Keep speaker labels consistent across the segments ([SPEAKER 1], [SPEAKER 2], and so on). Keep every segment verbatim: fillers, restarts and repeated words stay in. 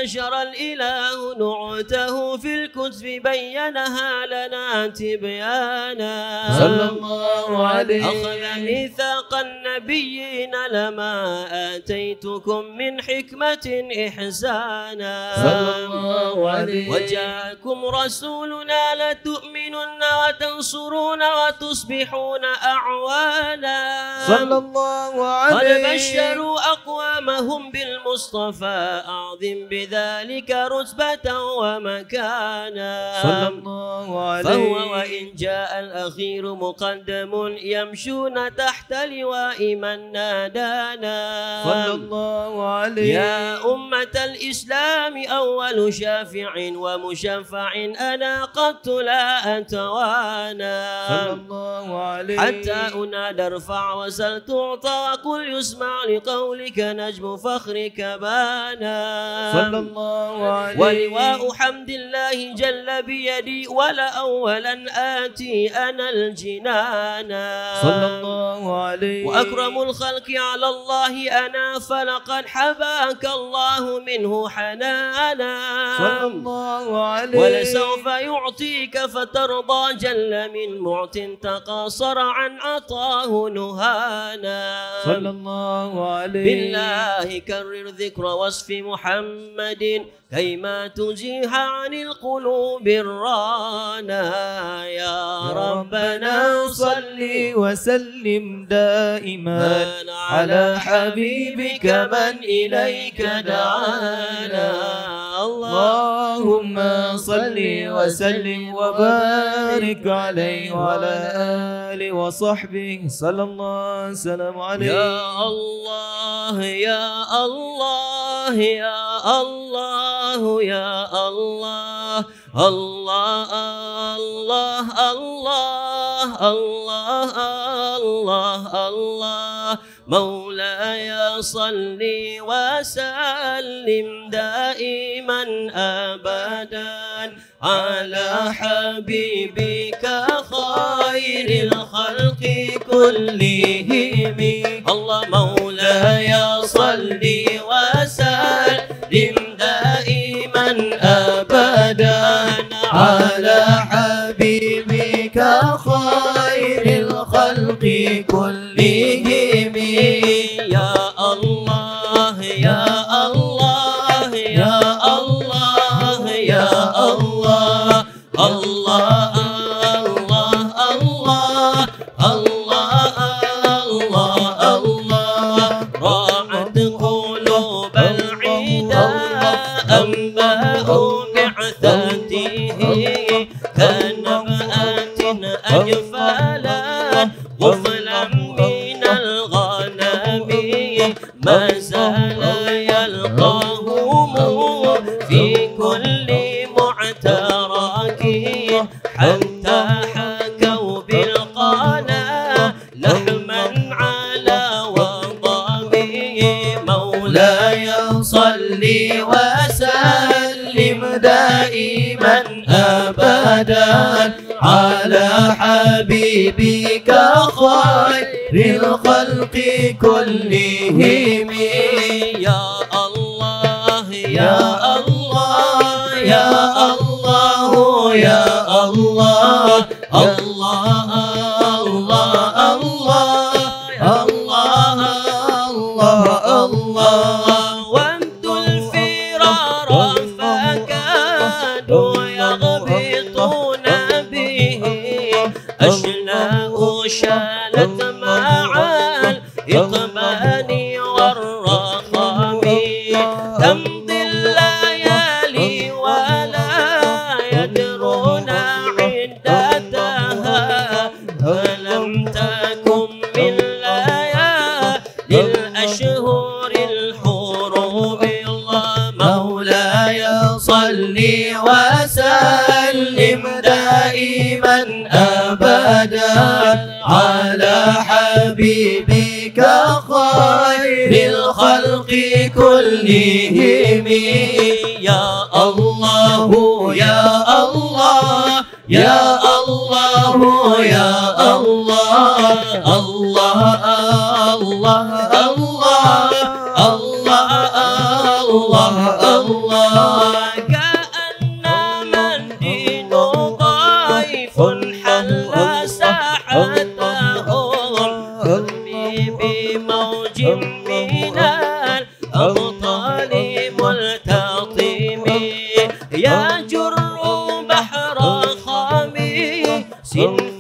[SPEAKER 1] نشر الإله نعته في الكتب بينها لنا تبيانا
[SPEAKER 2] صلى الله عليه.
[SPEAKER 1] أخذ ميثاق النبيين لما آتيتكم من حكمة إحسانا
[SPEAKER 2] صلى الله عليه.
[SPEAKER 1] وجاءكم رسولنا لتؤمنن وتنصرون وتصبحون أعوانا
[SPEAKER 2] صلى الله عليه.
[SPEAKER 1] قد بشروا أقوامهم بالمصطفى أعظم بذلك رتبة ومكانا
[SPEAKER 2] صلى الله عليه.
[SPEAKER 1] فهو وإن جاء الأخير مقدم يمشون تحت لواء من نادانا
[SPEAKER 2] صلى الله عليه.
[SPEAKER 1] يا أمة الإسلام أول شافع ومشفع أنا قد لا أتوانا
[SPEAKER 2] صلى الله عليه.
[SPEAKER 1] حتى أنادى ارفع وسل تعطى وقل يسمع لقولك نجم فخرك بانا
[SPEAKER 2] صلى الله عليه.
[SPEAKER 1] ولواء حمد الله جل بيدي ولا أولا آتي أنا الجنانا
[SPEAKER 2] صلى الله عليه.
[SPEAKER 1] وأكرم الخلق على الله أنا فلقد حباك الله منه حنانا
[SPEAKER 2] صلى الله عليه.
[SPEAKER 1] ولسوف يعطيك فترضى جل من معت تقاصر عن عطاه نهانا
[SPEAKER 2] صلى الله عليه.
[SPEAKER 1] بالله كرر ذكر وصف محمد كيما تزيح عن القلوب الرانا يا ربنا
[SPEAKER 2] صل وسلم دائما على حبيبك من إليك دعانا اللهم صل وسلم وبارك عليه وعلى آله وصحبه صلى الله عليه وسلم عليه.
[SPEAKER 1] يا الله يا الله يا الله يا الله الله الله الله الله الله الله مولاي صل وسلم دائما أبدا على حبيبك خير الخلق كلهم الله مولاي صل وسلم دائما أبدا
[SPEAKER 2] على حبيبك خير الخلق كلهم
[SPEAKER 1] يا الله يا الله يا الله يا الله الله الله الله الله الله الله راعت قلوب العدا أنباء بعثته كنبأة أجفالا غفلا من الغنم ما زال يلقاهم في كل معترك حتى حكوا بالقنا لحما على وضامه مولاي صل وسلم دائما أبدا على حبيبك خير الخلق كلهم يا الله يا الله يا الله يا الله الله الله الله الله الله الله وامدوا الفرار فكادوا يغبطون به أشلاء شالت مع الإقبال والرخام تمضي الليالي ولا يدرون عدتها فلم تكن من ليالي الأشهر الحروب الله مولاي صل وسلم دائما أبدا على حبيبك خير الخلق كلهم يا الله يا الله يا الله يا الله الله الله الله الله الله الله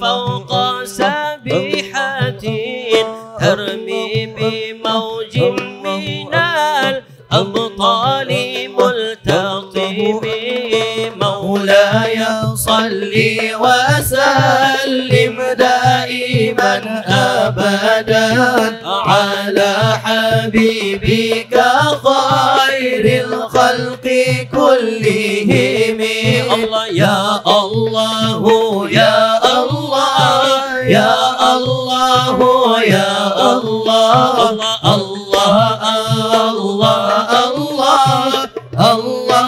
[SPEAKER 1] فوق سبيحة ترمي بموج من الأبطال ملتقم.
[SPEAKER 2] مولاي صل وسلم دائما أبدا على حبيبك خير الخلق كلهم.
[SPEAKER 1] الله
[SPEAKER 2] يا الله يا الله يا الله يا الله الله الله الله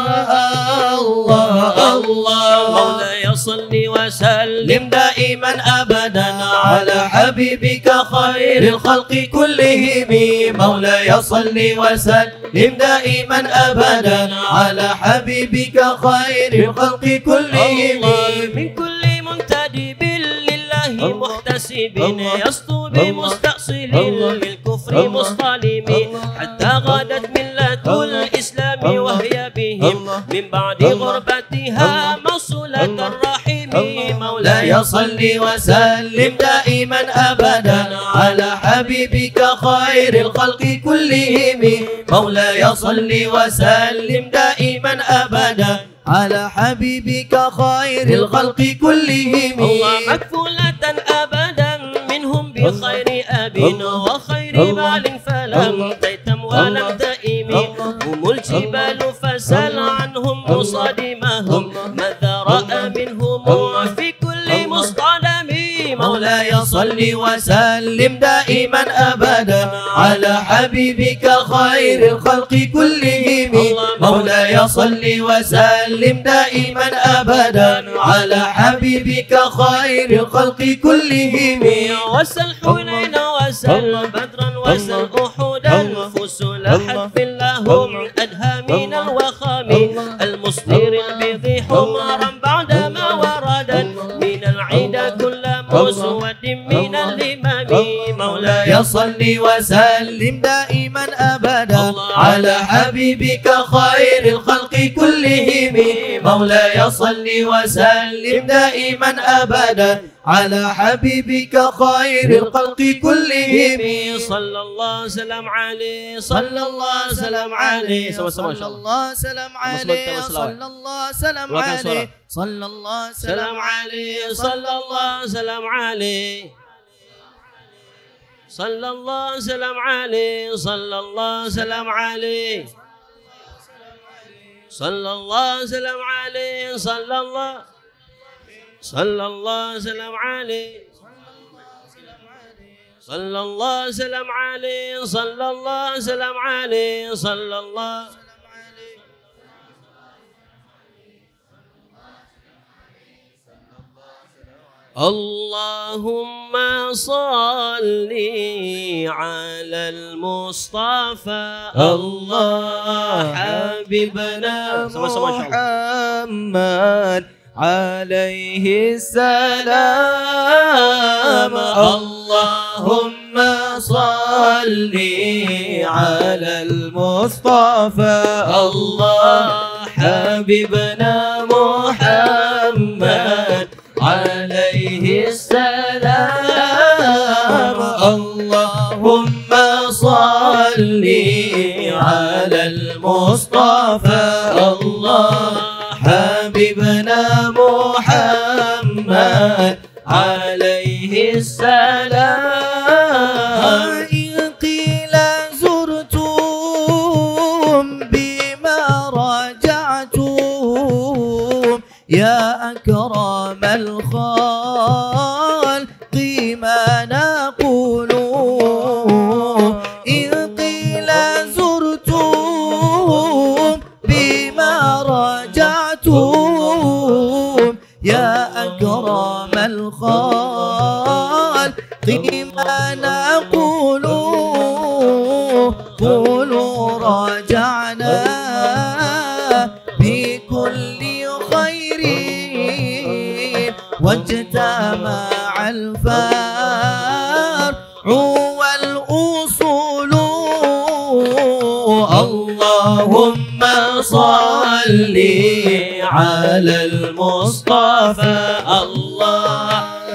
[SPEAKER 2] الله الله.
[SPEAKER 1] مولاي صل وسلم
[SPEAKER 2] دائما أبدا على حبيبك خير الخلق كلهم. مولاي صل وسلم دائما أبدا على حبيبك خير الخلق كلهم.
[SPEAKER 1] من كل منتدب لله محتسب يسطو بمستأصل للكفر مصطلم حتى غادت ملة الإسلام وهي بهم من بعد غربتها موصولة الرحم.
[SPEAKER 2] مولاي صل وسلم دائما أبدا على حبيبك خير الخلق كلهم. مولاي صل وسلم دائما أبدا على حبيبك خير الخلق كلهم.
[SPEAKER 1] الله مكفولة أبدا منهم بخير أب وخير بال فلم تيتم ولم تئم. هم الجبال فسل عنهم مصادمهم ماذا رأى منهم في كل مصطدم.
[SPEAKER 2] مولاي صل وسلم دائما أبدا على حبيبك خير الخلق كلهم. مولاي صل وسلم دائما أبدا على حبيبك خير الخلق كلهم.
[SPEAKER 1] وسل حنين وسل بدرا وسل أحدا فسلحت في لهم أدهى من الوخام المصدر البيض حمرا بعدما وردا من العيد كل مسود من الإمام.
[SPEAKER 2] مولاي صل وسلم دائما أبدا على حبيبك خير الخلق كلهم. مولاي صل وسلم دائما أبدا على حبيبك خير الخلق كلهم.
[SPEAKER 1] صلى الله وسلم عليه صلى الله وسلم عليه
[SPEAKER 2] صلى الله وسلم عليه صلى الله وسلم عليه صلى الله وسلم عليه
[SPEAKER 1] صلى الله وسلم عليه صلى الله وسلم عليه صلى الله وسلم عليه صلى الله وسلم عليه صلى الله صلى الله وسلم عليه صلى الله وسلم عليه صلى الله وسلم عليه صلى الله. اللهم صل على المصطفى الله حبيبنا
[SPEAKER 2] محمد عليه السلام. اللهم صل على المصطفى الله حبيبنا محمد عليه السلام. اللهم صل على المصطفى الله حبيبنا محمد عليه السلام. إن قيل زرتم بما رجعتم يا أكرم الخلق ما نقول. إن قيل زرتم بما رجعتم يا أكرم الخلق ما نقول. قولوا رجعنا بكل خير واجتمع الفرع والأصول. اللهم صل على المصطفى الله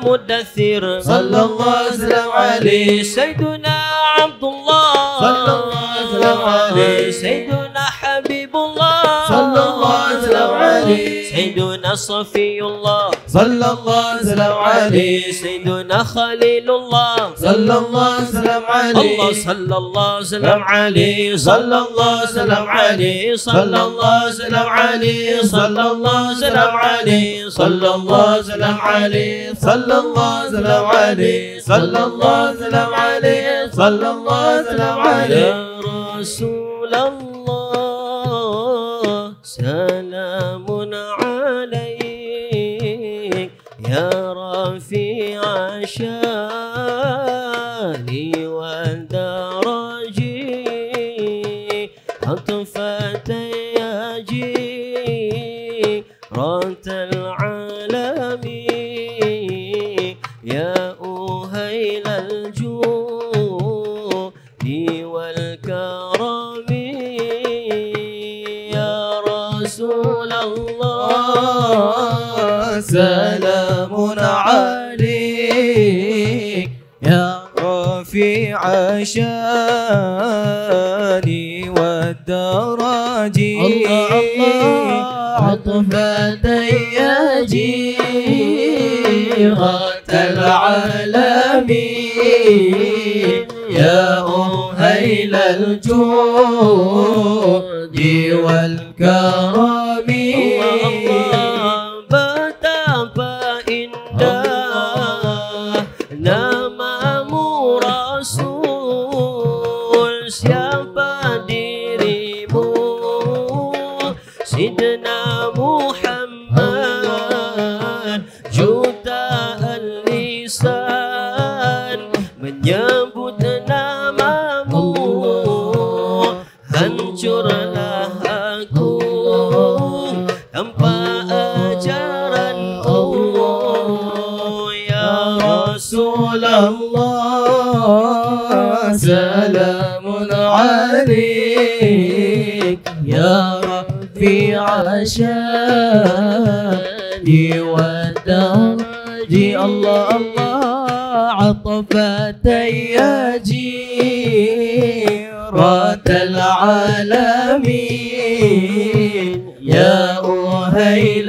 [SPEAKER 1] مدثر
[SPEAKER 2] صلى الله وسلم عليه
[SPEAKER 1] سيدنا عبد الله
[SPEAKER 2] صلى الله وسلم عليه
[SPEAKER 1] سيدنا حبيب الله
[SPEAKER 2] صلى الله وسلم عليه
[SPEAKER 1] سيدنا صفي الله
[SPEAKER 2] صلى الله وسلم عليه
[SPEAKER 1] سيدنا خليل الله
[SPEAKER 2] صلى الله وسلم عليه
[SPEAKER 1] الله صلى الله وسلم عليه صلى الله وسلم عليه صلى الله وسلم عليه صلى الله وسلم عليه صلى الله وسلم عليه
[SPEAKER 2] صلى الله وسلم عليه صلى الله وسلم عليه صلى الله وسلم عليه
[SPEAKER 1] يا رسول الله سلام عليك يا رفيع الشان والدرج عطفة يجي رات العالم يا أهيل الجود والكرم يا رسول الله
[SPEAKER 2] سلام عليك يا رفيع الشان والدرج
[SPEAKER 1] الله الله
[SPEAKER 2] عطفة يجيرة العالم يا أهيل الجود والكرم
[SPEAKER 1] betapa indah namamu Rasul, siapa dirimu Sidna Muhammad, jutaan lisan menyebut namamu, hancurlah aku tanpa ajaran Allah. Ya
[SPEAKER 2] Rasulullah salamun alaik ya رفيع الشان والدرج الله الله عطفة يجيرة العالمين يا أهيل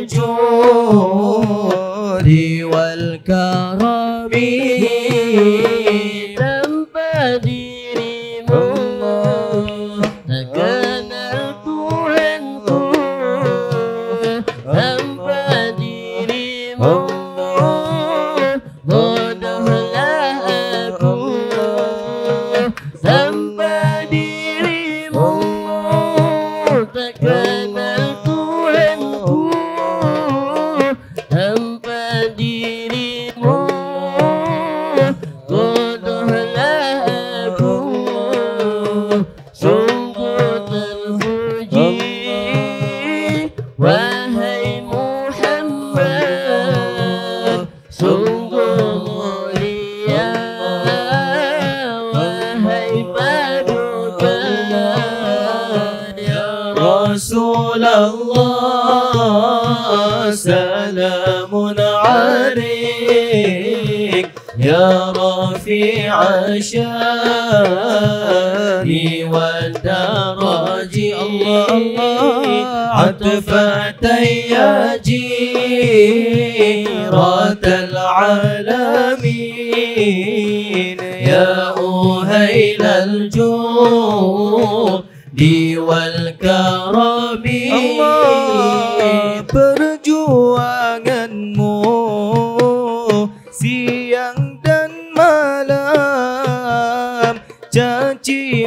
[SPEAKER 2] الجود والكرم tanpa dirimu takkan Tuhanku, tanpa dirimu bodohlah aku, tanpa dirimu takkan Tuhanku, tanpa dirimu bodohlah aku. Sungguh terpuji wahai Muhammad, sungguh mulia wahai padukan. Ya Rasulullah salamun alaik ya رفيع الشان والدرج الله الله عطفة يجيرة العالمين يا أهيل الجود والكرم perjuanganmu siang dan malam, caci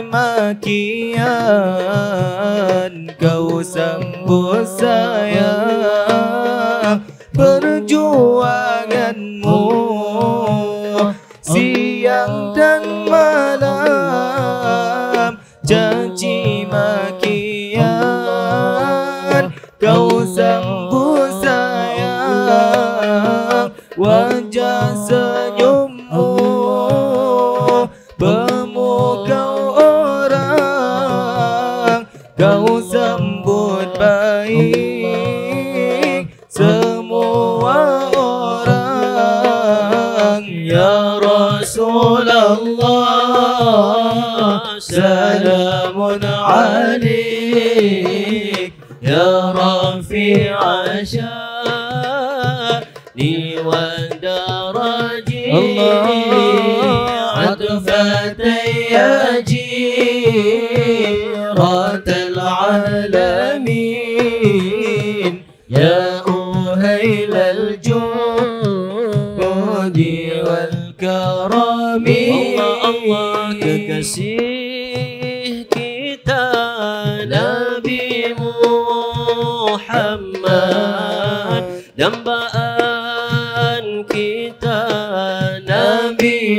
[SPEAKER 2] makian kau sambut sayang. Perjuanganmu siang dan malam, caci makian kau sambut sayang. Wajah senyummu memukau orang, kau sambut baik semua orang.
[SPEAKER 1] يا رسول الله سلام عليك يا رفيع شاني ودرجي عطفة يا جيرة العالمين يا أهيل الجود والكرم الله الله ككسيه kita Nabi Muhammad dambaan kita Nabi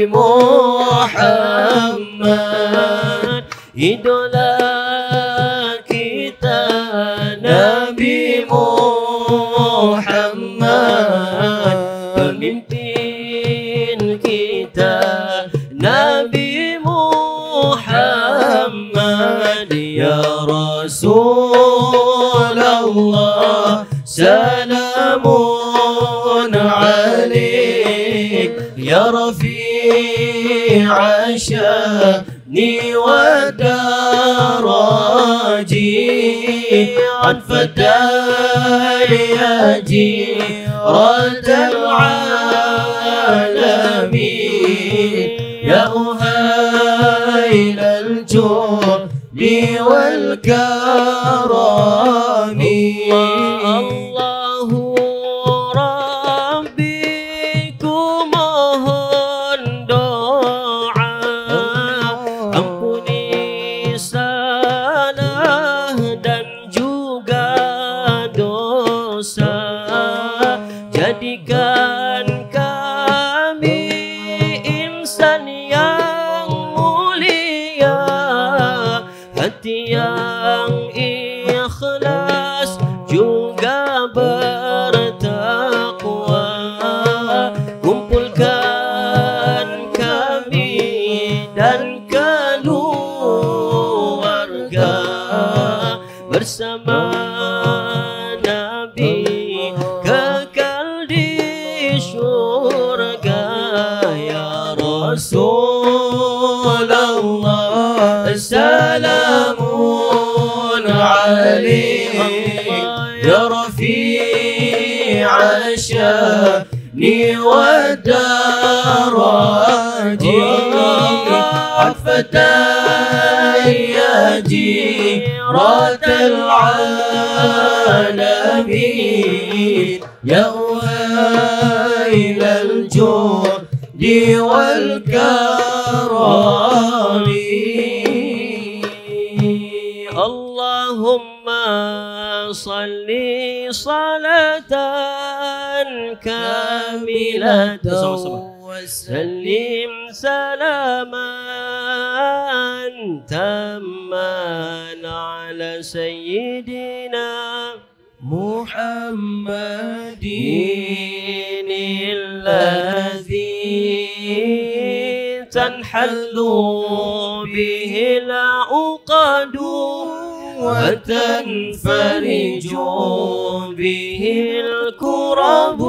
[SPEAKER 1] Muhammad idola kita Nabi Muhammad pemimpin kita Nabi Muhammad ya Rasulullah salamun alaik ya rafi'a sya'ni wa daraji anfatai ya jiratal alamin ya uhailal judi wal karami Allahu Rabbi ku mohon doa ampuni salah dan juga dosa jadikan kami insan yang mulia hati yang ikhlas juga bertakwa kumpulkan kami dan keluarga bersama Nabi kekal di syurga ya Rasulullah salamun alaik ya rafi'a sya'ni wa daraji عطفتي يا جيرة العالمين يا أهيل الجود والكرم اللهم صل صلاة كاملة وسلم سلاما تاما على سيدنا محمد الذي تنحل به العقد وتنفرج به الكرب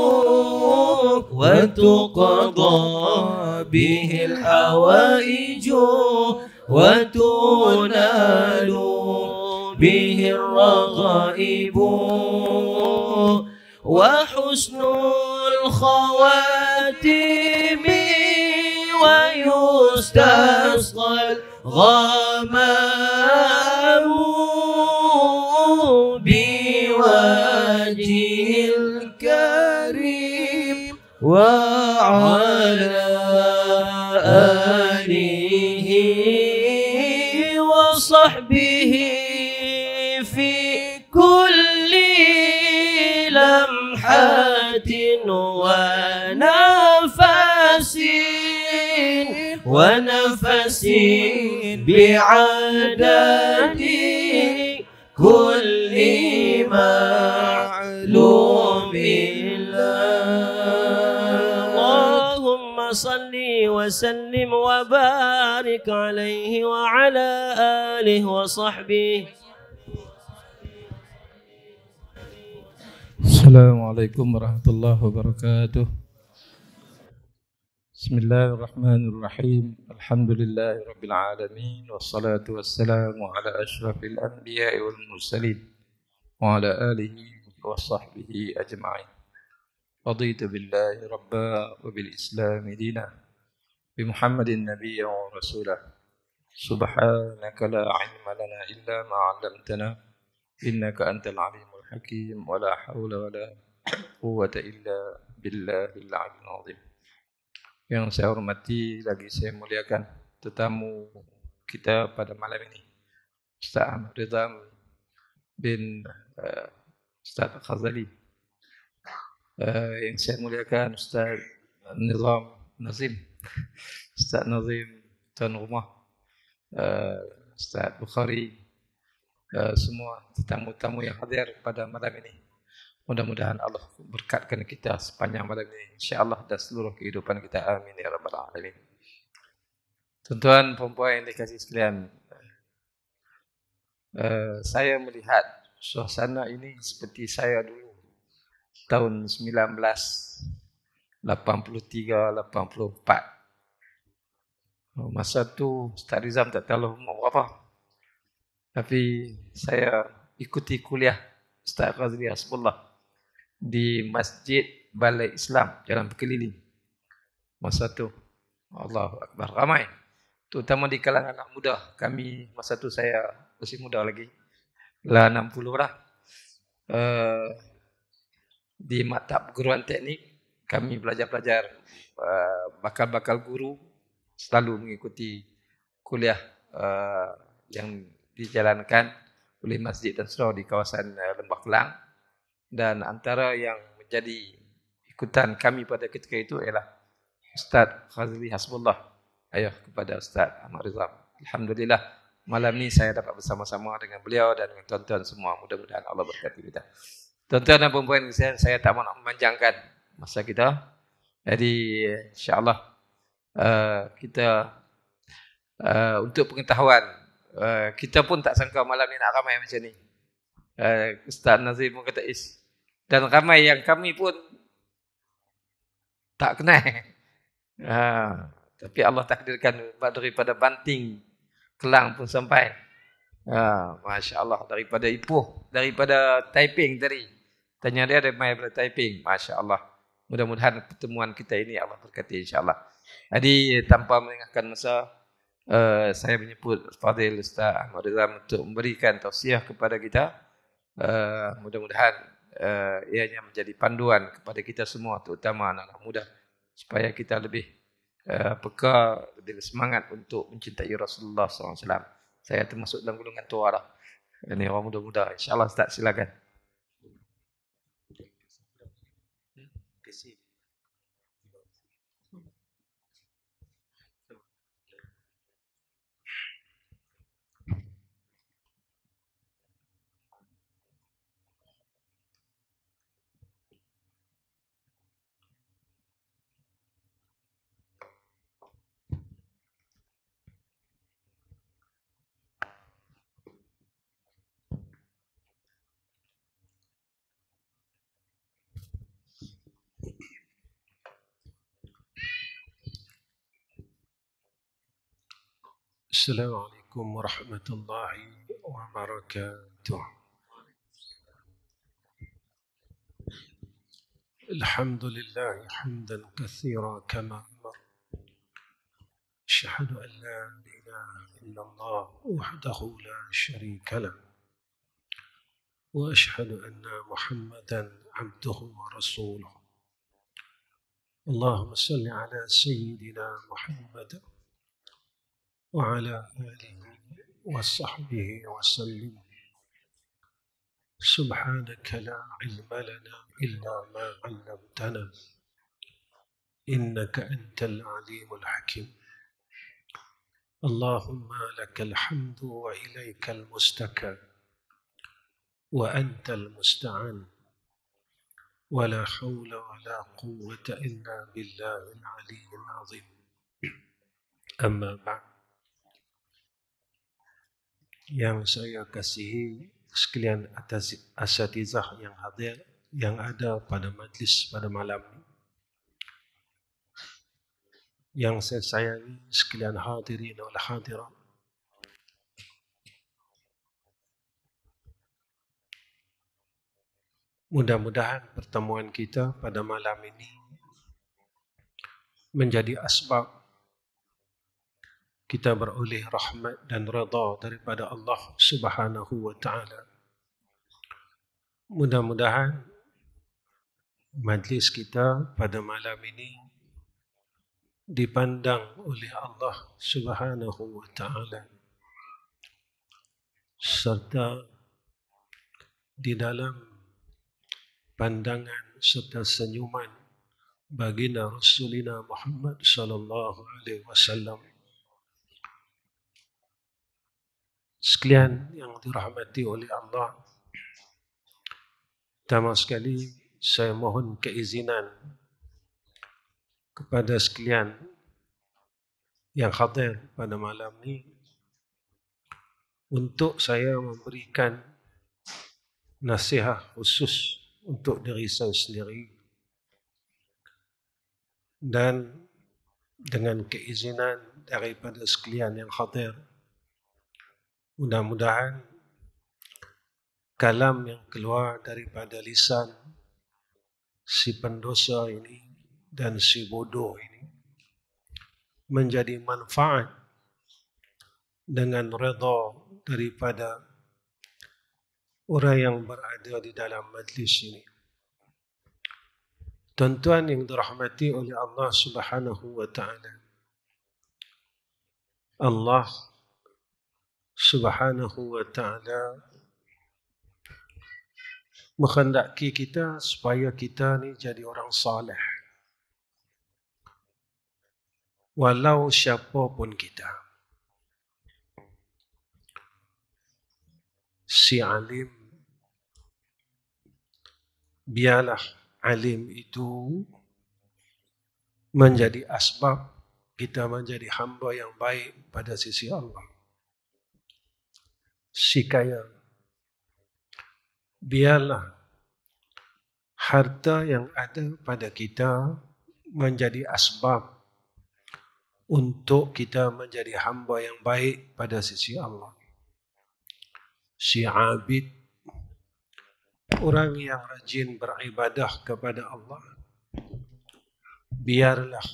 [SPEAKER 1] وتقضى به الحوائج وتنال به الرغائب وحسن الخواتم ويستسقى الغمام بوجه الكريم وعلى آله وصحبه في كل لمحة ونفس ونفس بعدد كل معلوم اللهم صل وسلم وبارك عليه وعلى آله وصحبه.
[SPEAKER 3] Assalamualaikum warahmatullahi wabarakatuh. بسم الله الرحمن الرحيم. الحمد لله رب العالمين، والصلاة والسلام على أشرف الأنبياء والمرسلين وعلى آله وصحبه أجمعين. رضيت بالله ربا وبالإسلام دينا بمحمد نبيا ورسولا. سبحانك لا علم لنا إلا ما علمتنا إنك أنت العليم الحكيم، ولا حول ولا قوة إلا بالله العلي العظيم. Yang saya hormati lagi saya muliakan tetamu kita pada malam ini, Ustaz Ahmad Rizam bin uh, Ustaz Khazali. Uh, yang saya muliakan Ustaz Nizam Nazim, Ustaz Nazim Tuan Rumah, uh, Ustaz Bukhari, uh, semua tetamu-tetamu yang hadir pada malam ini. Mudah-mudahan Allah berkatkan kita sepanjang malam ini, insya-Allah, dan seluruh kehidupan kita. Amin ya rabbal alamin. Tuan-tuan perempuan yang dikasihi sekalian, uh, saya melihat suasana ini seperti saya dulu tahun sembilan belas lapan puluh tiga lapan puluh empat. Masa tu Ustaz Rizam tak tahu umur berapa, tapi saya ikuti kuliah Ustaz Ghazali Hasbullah di Masjid Balai Islam Jalan Berkeliling. Masa tu Allahu Akbar, ramai, terutama di kalangan anak muda. Kami masa tu saya masih muda lagi, lah enam puluh lah. Uh, di maktab perguruan teknik kami belajar-belajar, uh, bakal-bakal guru selalu mengikuti kuliah uh, yang dijalankan oleh Masjid dan Surau di kawasan uh, Lembah Kelang. Dan antara yang menjadi ikutan kami pada ketika itu ialah Ustaz Ghazali Hasbullah, ayah kepada Ustaz Ahmad Rizam. Alhamdulillah, malam ni saya dapat bersama-sama dengan beliau dan dengan tuan-tuan semua. Mudah-mudahan Allah berkati kita. Tuan-tuan dan puan-puan, saya, saya tak mahu nak memanjangkan masa kita. Jadi insya-Allah uh, kita uh, untuk pengetahuan, uh, kita pun tak sangka malam ni nak ramai macam ni. Uh, Ustaz Nazim pun kata is, dan ramai yang kami pun tak kenal. Uh, tapi Allah takdirkan daripada Banting Kelang pun sampai. Uh, Masya Allah, daripada Ipoh, daripada Taiping tadi. Tanya dia daripada Taiping. Masya Allah. Mudah-mudahan pertemuan kita ini Allah berkati insya-Allah. Jadi tanpa melengahkan masa, uh, saya menyebut Fadil Ustaz Ahmad Rizam untuk memberikan tausiah kepada kita. Uh, mudah-mudahan uh, ianya menjadi panduan kepada kita semua, terutama anak-anak muda, supaya kita lebih uh, peka, lebih semangat untuk mencintai Rasulullah sallallahu alaihi wasallam. Saya termasuk dalam golongan tua lah. Ini orang muda-muda. InsyaAllah Ustaz, silakan.
[SPEAKER 4] السلام عليكم ورحمة الله وبركاته. الحمد لله حمدا كثيرا كما أمر. أشهد أن لا إله إلا الله وحده لا شريك له، وأشهد أن محمدا عبده ورسوله. اللهم صل على سيدنا محمد وعلى آله وصحبه وسلم. سبحانك لا علم لنا إلا ما علمتنا إنك أنت العليم الحكيم. اللهم لك الحمد وإليك المستكى وأنت المستعان، ولا حول ولا قوة إلا بالله العلي العظيم. أما بعد، yang saya kasihi sekalian atas asatizah yang hadir, yang ada pada majlis pada malam ini. yang saya sayangi sekalian hadirin wal hadirat. Mudah-mudahan pertemuan kita pada malam ini menjadi asbab kita beroleh rahmat dan redha daripada Allah Subhanahu wa taala. Mudah-mudahan majlis kita pada malam ini dipandang oleh Allah Subhanahu wa taala, serta di dalam pandangan serta senyuman baginda Rasulina Muhammad sallallahu alaihi wasallam. Sekalian yang dirahmati oleh Allah, pertama sekali saya mohon keizinan kepada sekalian yang hadir pada malam ini untuk saya memberikan nasihat khusus untuk diri saya sendiri, dan dengan keizinan daripada sekalian yang hadir, mudah-mudahan kalam yang keluar daripada lisan si pendosa ini dan si bodoh ini menjadi manfaat dengan redha daripada orang yang berada di dalam majlis ini. Tuan-tuan yang dirahmati oleh Allah Subhanahu wa taala, Allah Subhanahu wa taala menghendaki kita supaya kita ni jadi orang saleh, walau siapa pun kita. Si alim, biarlah alim itu menjadi asbab kita menjadi hamba yang baik pada sisi Allah. Si kaya, biarlah harta yang ada pada kita menjadi asbab untuk kita menjadi hamba yang baik pada sisi Allah. Si abid, orang yang rajin beribadah kepada Allah, biarlah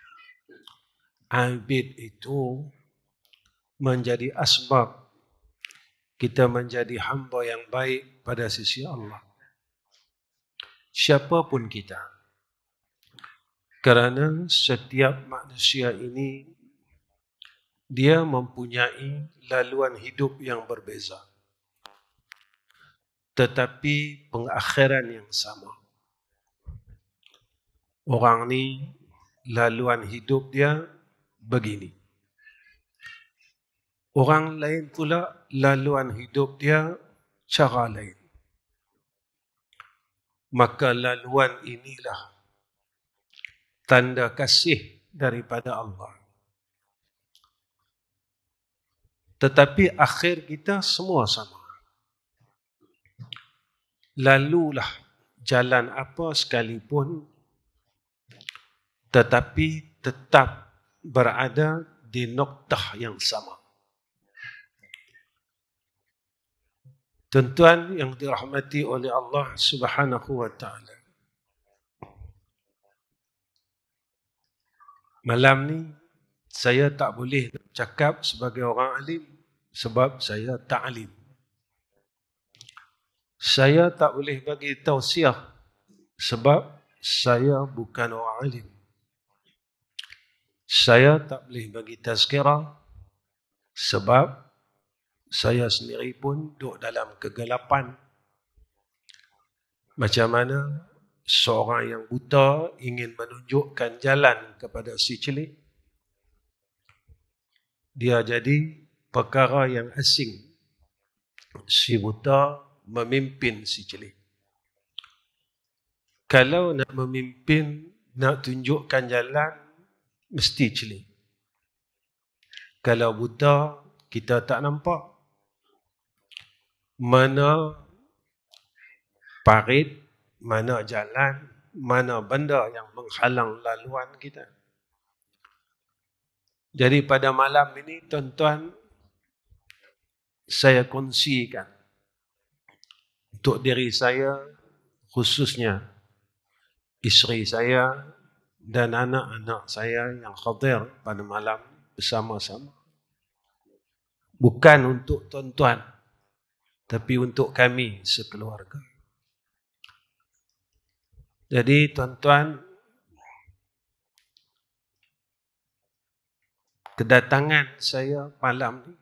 [SPEAKER 4] abid itu menjadi asbab kita menjadi hamba yang baik pada sisi Allah. Siapapun kita, kerana setiap manusia ini dia mempunyai laluan hidup yang berbeza, tetapi pengakhiran yang sama. Orang ni laluan hidup dia begini, orang lain pula laluan hidup dia cara lain. Maka laluan inilah tanda kasih daripada Allah. Tetapi akhir kita semua sama. Lalulah jalan apa sekalipun, tetapi tetap berada di noktah yang sama. Tuan-tuan yang dirahmati oleh Allah Subhanahu wa taala, malam ni saya tak boleh cakap sebagai orang alim sebab saya tak alim. Saya tak boleh bagi tausiah sebab saya bukan orang alim. Saya tak boleh bagi tazkirah sebab saya sendiri pun duduk dalam kegelapan. Macam mana seorang yang buta ingin menunjukkan jalan kepada si celik, dia jadi perkara yang asing. Si buta memimpin si celik. Kalau nak memimpin, nak tunjukkan jalan, mesti celik. Kalau buta, kita tak nampak mana parit, mana jalan, mana benda yang menghalang laluan kita. Jadi pada malam ini tuan-tuan, saya kongsikan untuk diri saya, khususnya isteri saya dan anak-anak saya yang hadir pada malam bersama-sama. Bukan untuk tuan-tuan, tapi untuk kami sekeluarga. Jadi tuan-tuan, kedatangan saya malam ni,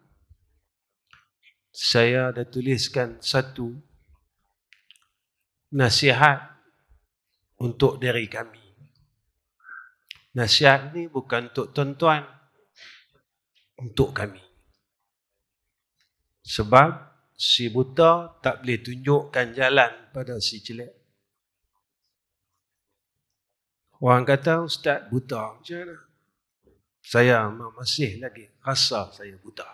[SPEAKER 4] saya ada tuliskan satu nasihat untuk diri kami. Nasihat ni bukan untuk tuan-tuan, untuk kami. Sebab si buta tak boleh tunjukkan jalan pada si jelek. Orang kata, Ustaz buta macam mana? Saya masih lagi rasa saya buta.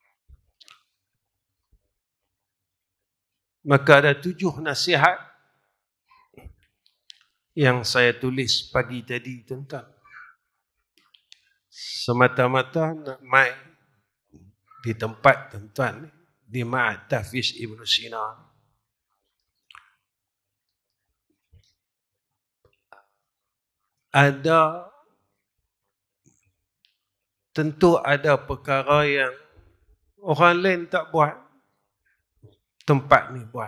[SPEAKER 4] Maka ada tujuh nasihat yang saya tulis pagi tadi, tuan-tuan. Semata-mata nak mai di tempat tuan-tuan, di Ma'had Tahfiz Ibn Sina. Ada, tentu ada perkara yang orang lain tak buat, tempat ni buat.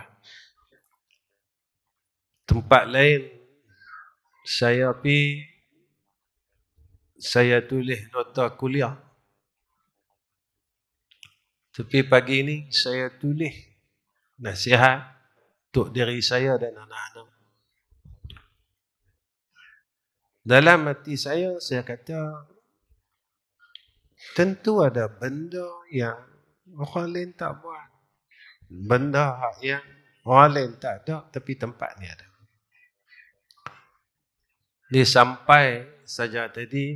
[SPEAKER 4] Tempat lain saya pi saya tulis nota kuliah. Tapi pagi ni saya tulis nasihat untuk diri saya dan anak-anak. Dalam hati saya, saya kata, tentu ada benda yang orang lain tak buat. Benda yang orang lain tak ada, tapi tempat ni ada. Dia sampai saja tadi,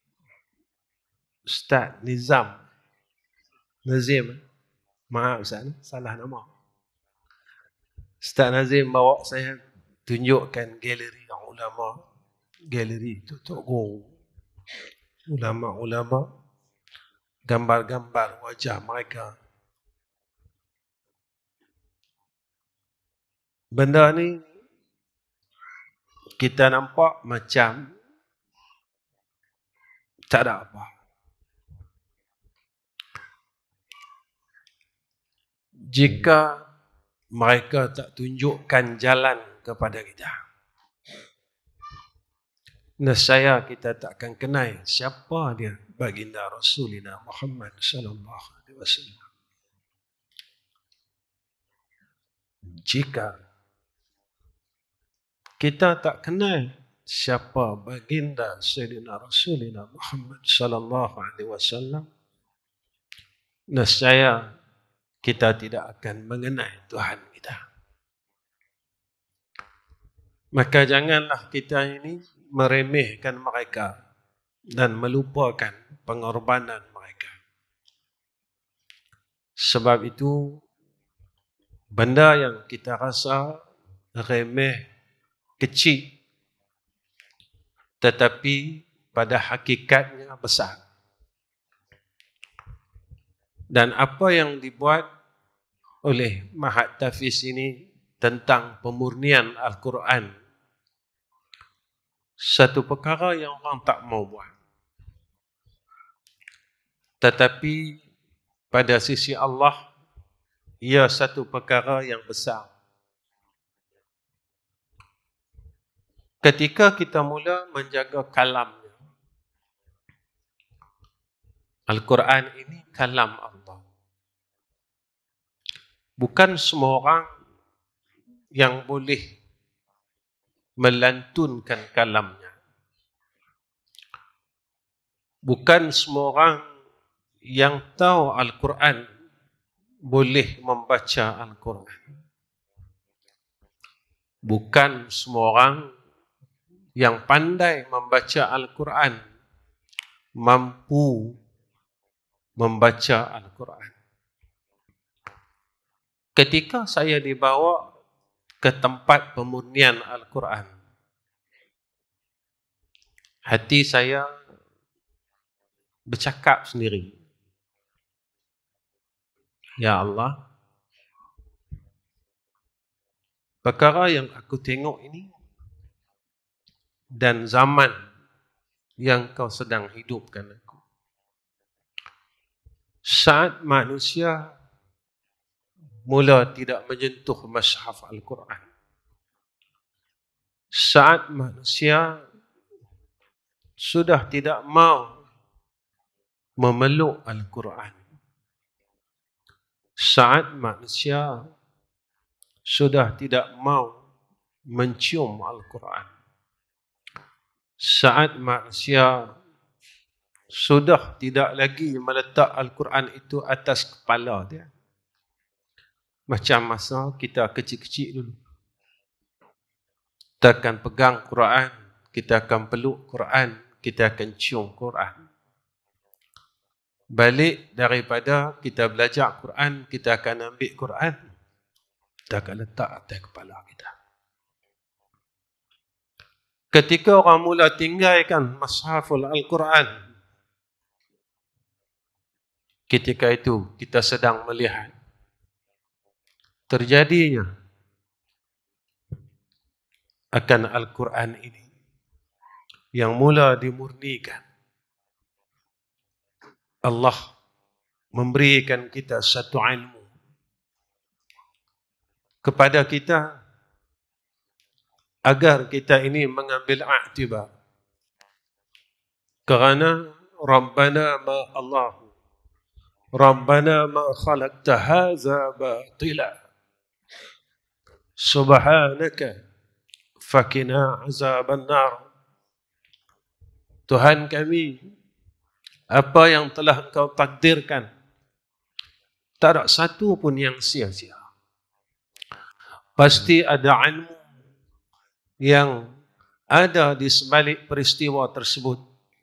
[SPEAKER 4] Ustaz Nizam, Nazim, maaf Ustaz, salah nama. Ustaz Nazim bawa saya tunjukkan galeri ulama, galeri Tok Guru, ulama-ulama, gambar-gambar wajah mereka. Benda ni kita nampak macam tak ada apa. Jika mereka tak tunjukkan jalan kepada kita, nescaya kita tak akan kenal siapa dia baginda Rasulullah Muhammad sallallahu alaihi wasallam. Jika kita tak kenal siapa baginda Sayyidina Rasulullah Muhammad sallallahu alaihi wasallam, nescaya kita tidak akan mengenal Tuhan kita. Maka janganlah kita ini meremehkan mereka dan melupakan pengorbanan mereka. Sebab itu, benda yang kita rasa remeh, kecil, tetapi pada hakikatnya besar. Dan apa yang dibuat oleh Ma'had Tahfiz ini tentang pemurnian Al-Quran, satu perkara yang orang tak mau buat. Tetapi pada sisi Allah, ia satu perkara yang besar. Ketika kita mula menjaga kalamnya, Al-Quran ini kalam Allah. Bukan semua orang yang boleh melantunkan kalamnya. Bukan semua orang yang tahu Al-Quran boleh membaca Al-Quran. Bukan semua orang yang pandai membaca Al-Quran mampu membaca Al-Quran. Ketika saya dibawa ke tempat pemurnian Al-Quran, hati saya bercakap sendiri. Ya Allah, perkara yang aku tengok ini dan zaman yang kau sedang hidupkan aku, saat manusia mula tidak menyentuh mushaf Al-Quran, saat manusia sudah tidak mau memeluk Al-Quran, saat manusia sudah tidak mau mencium Al-Quran, saat manusia sudah tidak lagi meletak Al-Quran itu atas kepala dia, macam masa kita kecil-kecil dulu. Kita akan pegang Quran, kita akan peluk Quran, kita akan cium Quran. Balik daripada kita belajar Quran, kita akan ambil Quran, kita akan letak atas kepala kita. Ketika orang mula tinggalkan mushaful Al-Quran, ketika itu kita sedang melihat terjadinya akan Al-Quran ini yang mula dimurnikan. Allah memberikan kita satu ilmu kepada kita agar kita ini mengambil i'tibar. Kerana Rabbana ma Allah, Rabbana ma khalaqta hadza batila, subhanaka fakina azaban nar. Tuhan kami, apa yang telah Engkau takdirkan, tak ada satu pun yang sia-sia. Pasti ada ilmu yang ada di sebalik peristiwa tersebut.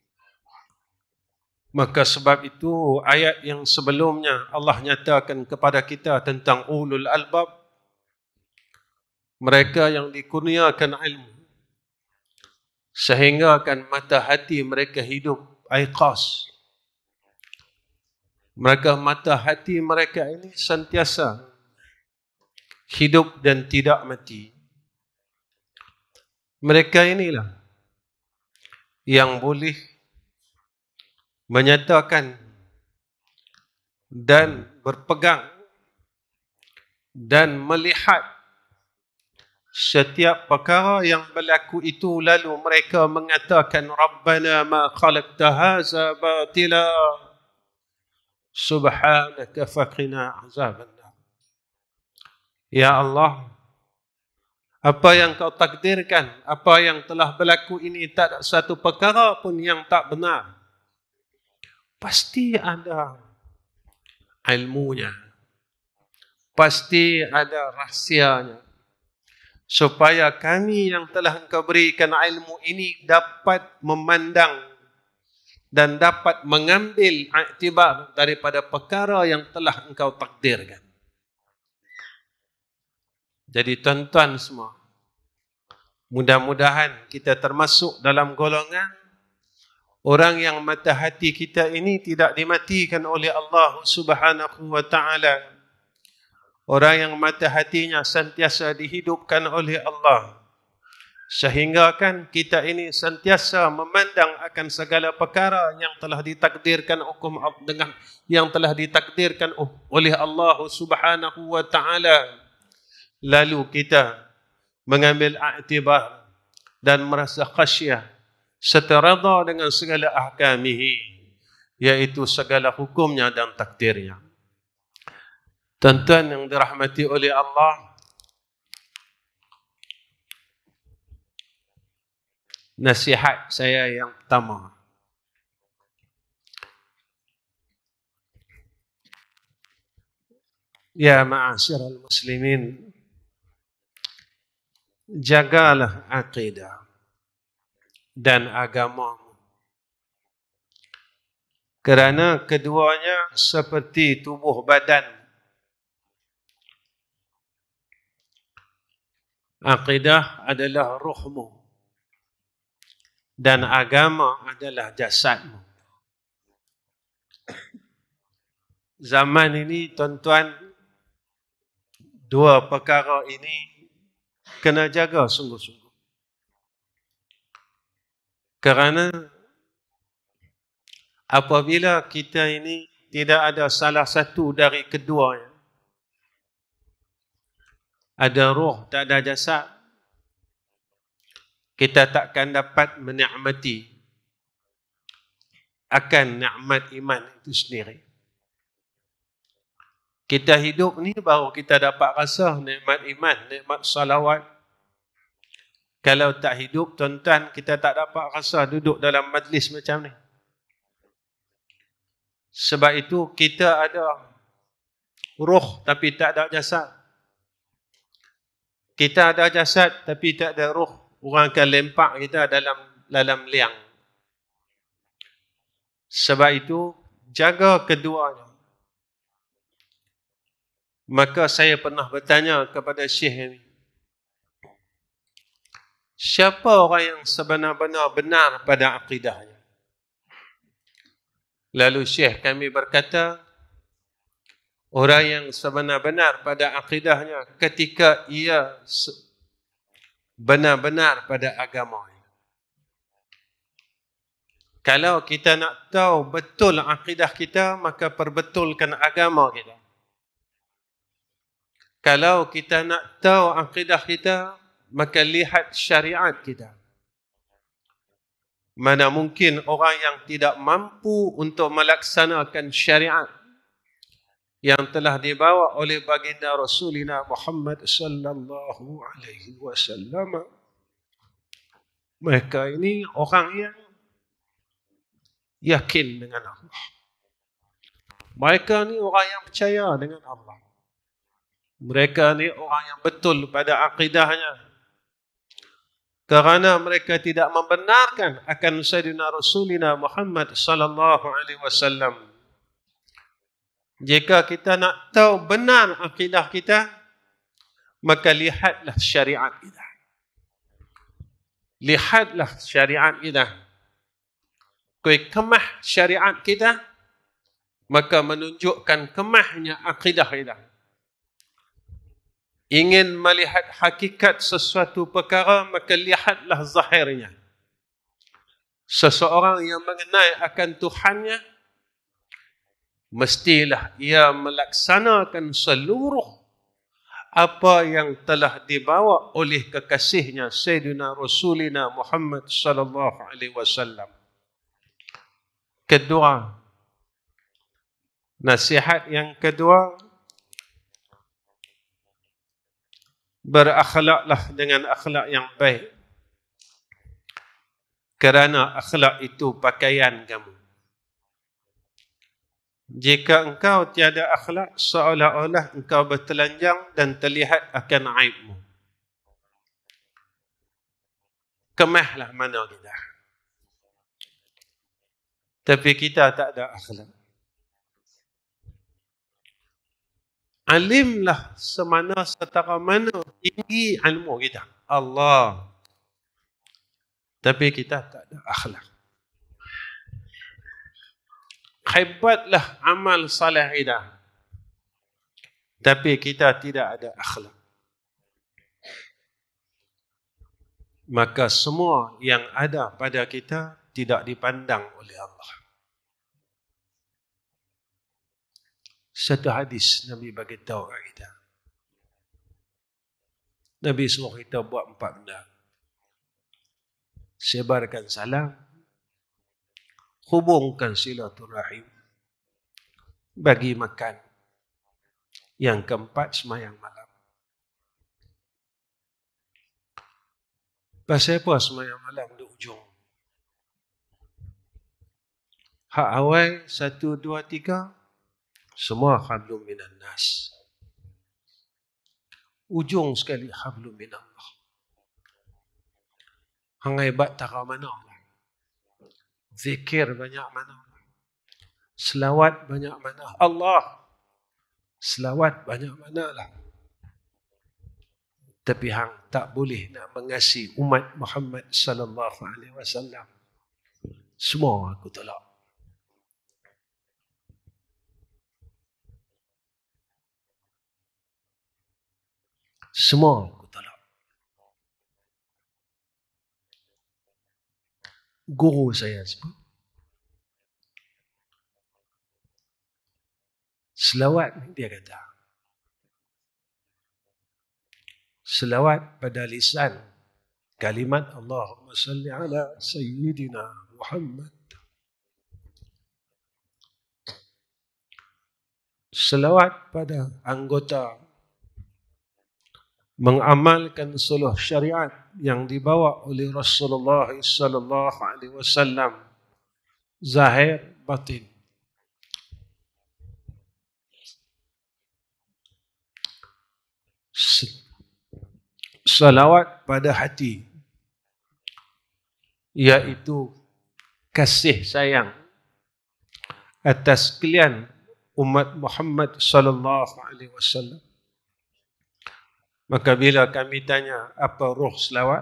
[SPEAKER 4] Maka sebab itu ayat yang sebelumnya Allah nyatakan kepada kita tentang ulul albab, mereka yang dikurniakan ilmu sehingga akan mata hati mereka hidup aiqas. Mereka mata hati mereka ini sentiasa hidup dan tidak mati. Mereka inilah yang boleh menyatakan dan berpegang dan melihat setiap perkara yang berlaku itu, lalu mereka mengatakan Rabbana ma khalaqta hadza batila subhanaka faqina azaban nar. Ya Allah, apa yang Kau takdirkan, apa yang telah berlaku ini, tak ada satu perkara pun yang tak benar. Pasti ada ilmunya, pasti ada rahsianya, supaya kami yang telah Engkau berikan ilmu ini dapat memandang dan dapat mengambil iktibar daripada perkara yang telah Engkau takdirkan. Jadi tuan-tuan semua, mudah-mudahan kita termasuk dalam golongan orang yang mata hati kita ini tidak dimatikan oleh Allah Subhanahu wa taala. Orang yang mata hatinya sentiasa dihidupkan oleh Allah, sehingga kan kita ini sentiasa memandang akan segala perkara yang telah ditakdirkan hukum dengan yang telah ditakdirkan oleh Allah Subhanahu wa taala. Lalu kita mengambil i'tibar dan merasa khasyah serta redha dengan segala ahkamihi, yaitu segala hukumnya dan takdirnya. Tuan-tuan yang dirahmati oleh Allah, nasihat saya yang pertama, ya ma'asyiral muslimin, jagalah akidah dan agamamu, kerana keduanya seperti tubuh badan. Akidah adalah ruhmu dan agama adalah jasadmu. zaman ini tuan-tuan, dua perkara ini kena jaga sungguh-sungguh. Kerana apabila kita ini tidak ada salah satu dari keduanya, ada roh, tak ada jasad, kita takkan dapat menikmati akan nikmat iman itu sendiri. Kita hidup ni baru kita dapat rasa nikmat iman, nikmat salawat. Kalau tak hidup, tuan-tuan, kita tak dapat rasa duduk dalam majlis macam ni. Sebab itu kita ada roh tapi tak ada jasad. Kita ada jasad tapi tak ada roh. Orang akan lempak kita dalam dalam liang. Sebab itu jaga keduanya. Maka saya pernah bertanya kepada Syekh ini, siapa orang yang sebenar-benar benar pada akidahnya? Lalu Syekh kami berkata, orang yang sebenar-benar pada akidahnya ketika ia benar-benar pada agamanya. Kalau kita nak tahu betul akidah kita, maka perbetulkan agama kita. Kalau kita nak tahu akidah kita, maka lihat syariat kita. Mana mungkin orang yang tidak mampu untuk melaksanakan syariat yang telah dibawa oleh baginda Rasulina Muhammad sallallahu alaihi wasallam. Mereka ini orang yang yakin dengan Allah. Mereka ni orang yang percaya dengan Allah. Mereka ni orang yang betul pada akidahnya. Kerana mereka tidak membenarkan akan Sayyidina Rasulina Muhammad sallallahu alaihi wasallam. Jika kita nak tahu benar akidah kita, maka lihatlah syariat kita. Lihatlah syariat kita. Kau kemah syariat kita, maka menunjukkan kemahnya akidah kita. Ingin melihat hakikat sesuatu perkara, maka lihatlah zahirnya. Seseorang yang mengenai akan Tuhannya, mestilah ia melaksanakan seluruh apa yang telah dibawa oleh kekasihnya Sayyidina Rasulina Muhammad sallallahu alaihi wasallam. Kedua, nasihat yang kedua, berakhlaklah dengan akhlak yang baik. Kerana akhlak itu pakaian kamu. Jika engkau tiada akhlak, seolah-olah engkau bertelanjang dan terlihat akan aibmu. Kemahlah mana kita. Tapi kita tak ada akhlak. Alimlah semana setara mana tinggi ilmu kita. Allah. Tapi kita tak ada akhlak. Hebatlah amal salih kita. Tapi kita tidak ada akhlak. Maka semua yang ada pada kita tidak dipandang oleh Allah. Satu hadis Nabi bagi tahu kita. Nabi suruh kita buat empat benda. Sebarkan salam, hubungkan silaturahim, bagi makan. Yang keempat, sembahyang malam. Pasal apa sembahyang malam di ujung? Hak awal, satu, dua, tiga, semua hablum minan nas. Ujung sekali hablum minan Allah. Hang hebat tara mana Allah. Zikir banyak mana Allah. Selawat banyak mana Allah. Selawat banyak mana lah. Tapi hang tak boleh nak mengasihi umat Muhammad sallallahu alaihi wasallam. Semua aku tolak. Semua aku tolak. Guru saya sebut, selawat ni dia kata, selawat pada lisan kalimat Allahumma salli ala Sayyidina Muhammad. Selawat pada anggota mengamalkan seluruh syariat yang dibawa oleh Rasulullah sallallahu alaihi wasallam, zahir batin. Salawat pada hati, iaitu kasih sayang atas sekalian umat Muhammad sallallahu alaihi wasallam. Maka bila kami tanya apa roh selawat,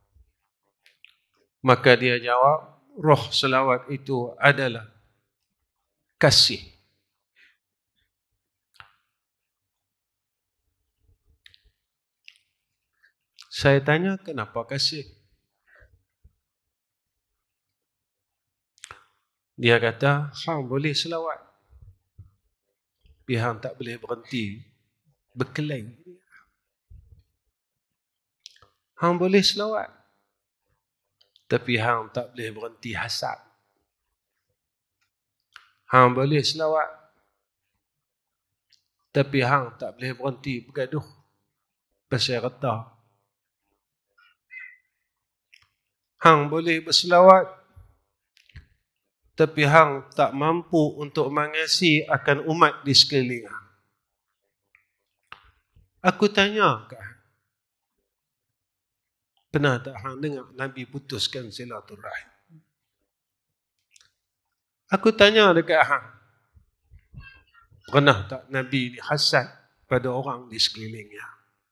[SPEAKER 4] maka dia jawab, roh selawat itu adalah kasih. Saya tanya, kenapa kasih? Dia kata, hang boleh selawat, tapi hang tak boleh berhenti berkelahi. Hang boleh selawat, tapi hang tak boleh berhenti hasad. Hang boleh selawat, tapi hang tak boleh berhenti bergaduh pasal reta. Hang boleh berselawat, tapi hang tak mampu untuk mengasihi akan umat di sekeliling hang. Aku tanya kat hang, pernah tak hang dengar Nabi putuskan silaturahim? Aku tanya dekat hang, pernah tak Nabi ni hasad pada orang di sekelilingnya?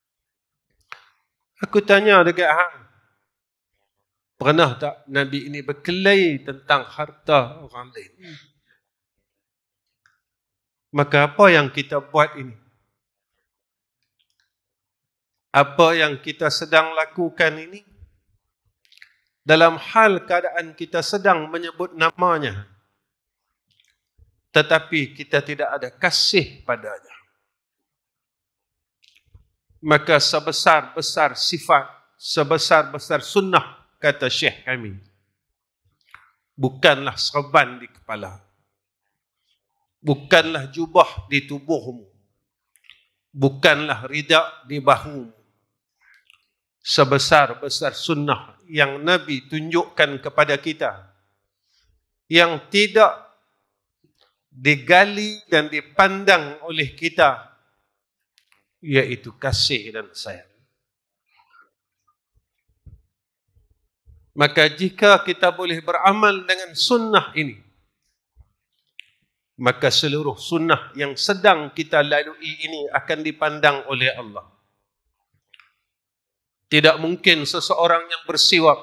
[SPEAKER 4] Aku tanya dekat hang, pernah tak Nabi ini berkelahi tentang harta orang lain? Maka apa yang kita buat ini, apa yang kita sedang lakukan ini, dalam hal keadaan kita sedang menyebut namanya, tetapi kita tidak ada kasih padanya, maka sebesar-besar sifat, sebesar-besar sunnah, kata Syekh kami, bukanlah serban di kepala, bukanlah jubah di tubuhmu, bukanlah ridak di bahumu. Sebesar-besar sunnah yang Nabi tunjukkan kepada kita, yang tidak digali dan dipandang oleh kita, iaitu kasih dan sayang. Maka jika kita boleh beramal dengan sunnah ini, maka seluruh sunnah yang sedang kita lalui ini akan dipandang oleh Allah. Tidak mungkin seseorang yang bersiwak,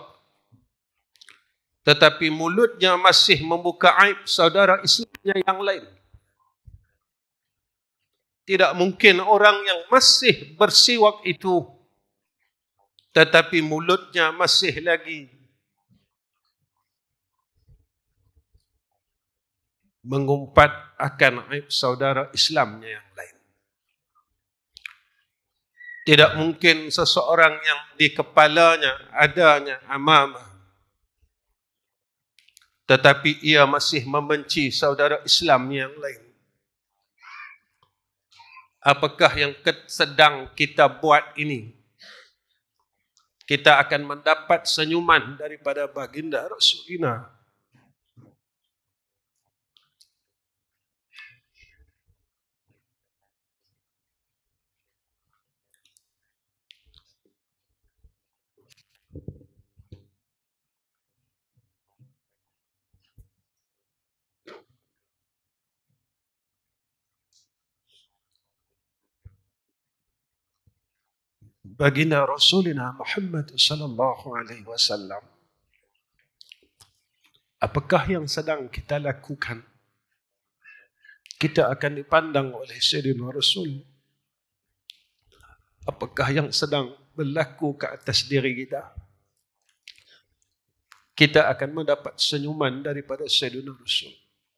[SPEAKER 4] tetapi mulutnya masih membuka aib saudara Islamnya yang lain. Tidak mungkin orang yang masih bersiwak itu, tetapi mulutnya masih lagi mengumpat akan aib saudara Islamnya yang lain. Tidak mungkin seseorang yang di kepalanya adanya amamah, tetapi ia masih membenci saudara Islam yang lain. Apakah yang sedang kita buat ini? Kita akan mendapat senyuman daripada baginda Rasulullah. Baginda Rasulullah Muhammad sallallahu alaihi wasallam. Apakah yang sedang kita lakukan? Kita akan dipandang oleh Sayyidina Rasul. apakah yang sedang berlaku ke atas diri kita, kita akan mendapat senyuman daripada Sayyidina Rasul.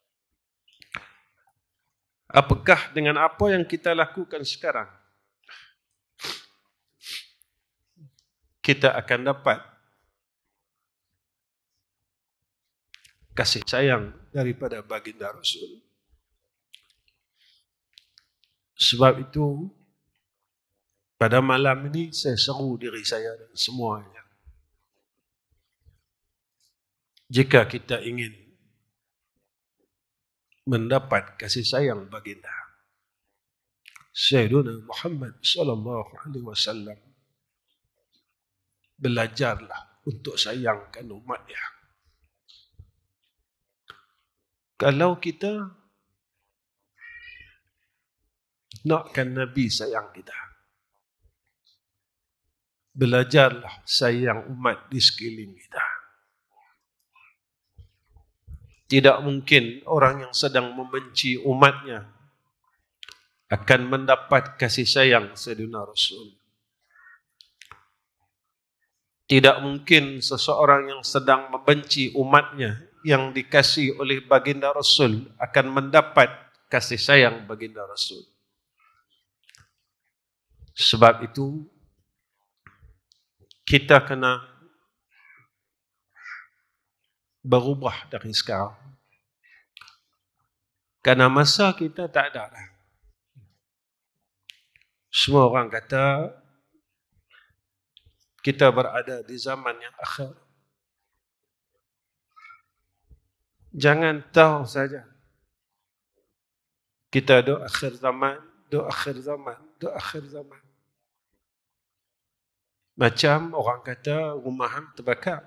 [SPEAKER 4] Apakah dengan apa yang kita lakukan sekarang, kita akan dapat kasih sayang daripada baginda Rasul. Sebab itu, pada malam ini saya seru diri saya dan semuanya. Jika kita ingin mendapat kasih sayang baginda Sayyidina Muhammad sallallahu alaihi wasallam, belajarlah untuk sayangkan umatnya. Kalau kita nakkan Nabi sayang kita, belajarlah sayang umat di sekeliling kita. Tidak mungkin orang yang sedang membenci umatnya akan mendapat kasih sayang Sayyidina Rasul. Tidak mungkin seseorang yang sedang membenci umatnya yang dikasihi oleh baginda Rasul akan mendapat kasih sayang baginda Rasul. Sebab itu, kita kena berubah dari sekarang. Karena masa kita tak ada dah. Semua orang kata kita berada di zaman yang akhir. Jangan tahu saja kita do akhir zaman, do akhir zaman, do akhir zaman. Macam orang kata rumahan terbakar,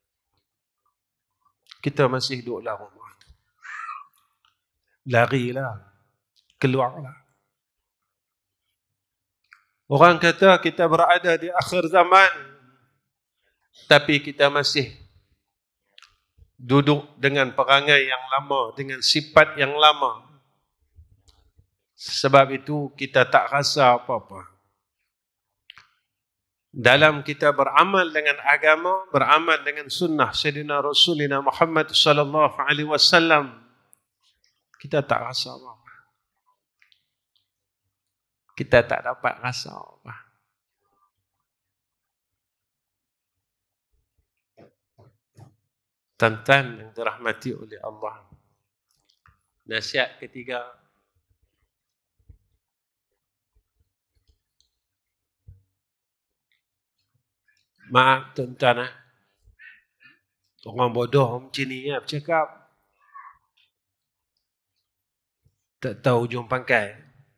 [SPEAKER 4] kita masih duduk dalam rumah. Larilah, keluarlah. Orang kata kita berada di akhir zaman, tapi kita masih duduk dengan perangai yang lama, dengan sifat yang lama. Sebab itu kita tak rasa apa-apa. Dalam kita beramal dengan agama, beramal dengan sunnah Sayyidina Rasulina Muhammad sallallahu alaihi wasallam, kita tak rasa apa-apa. Kita tak dapat rasa apa. Tuan-tuan yang dirahmati oleh Allah, nasihat ketiga, maaf tuan-tuan, orang bodoh macam ni ya, bercakap tak tahu ujung pangkai.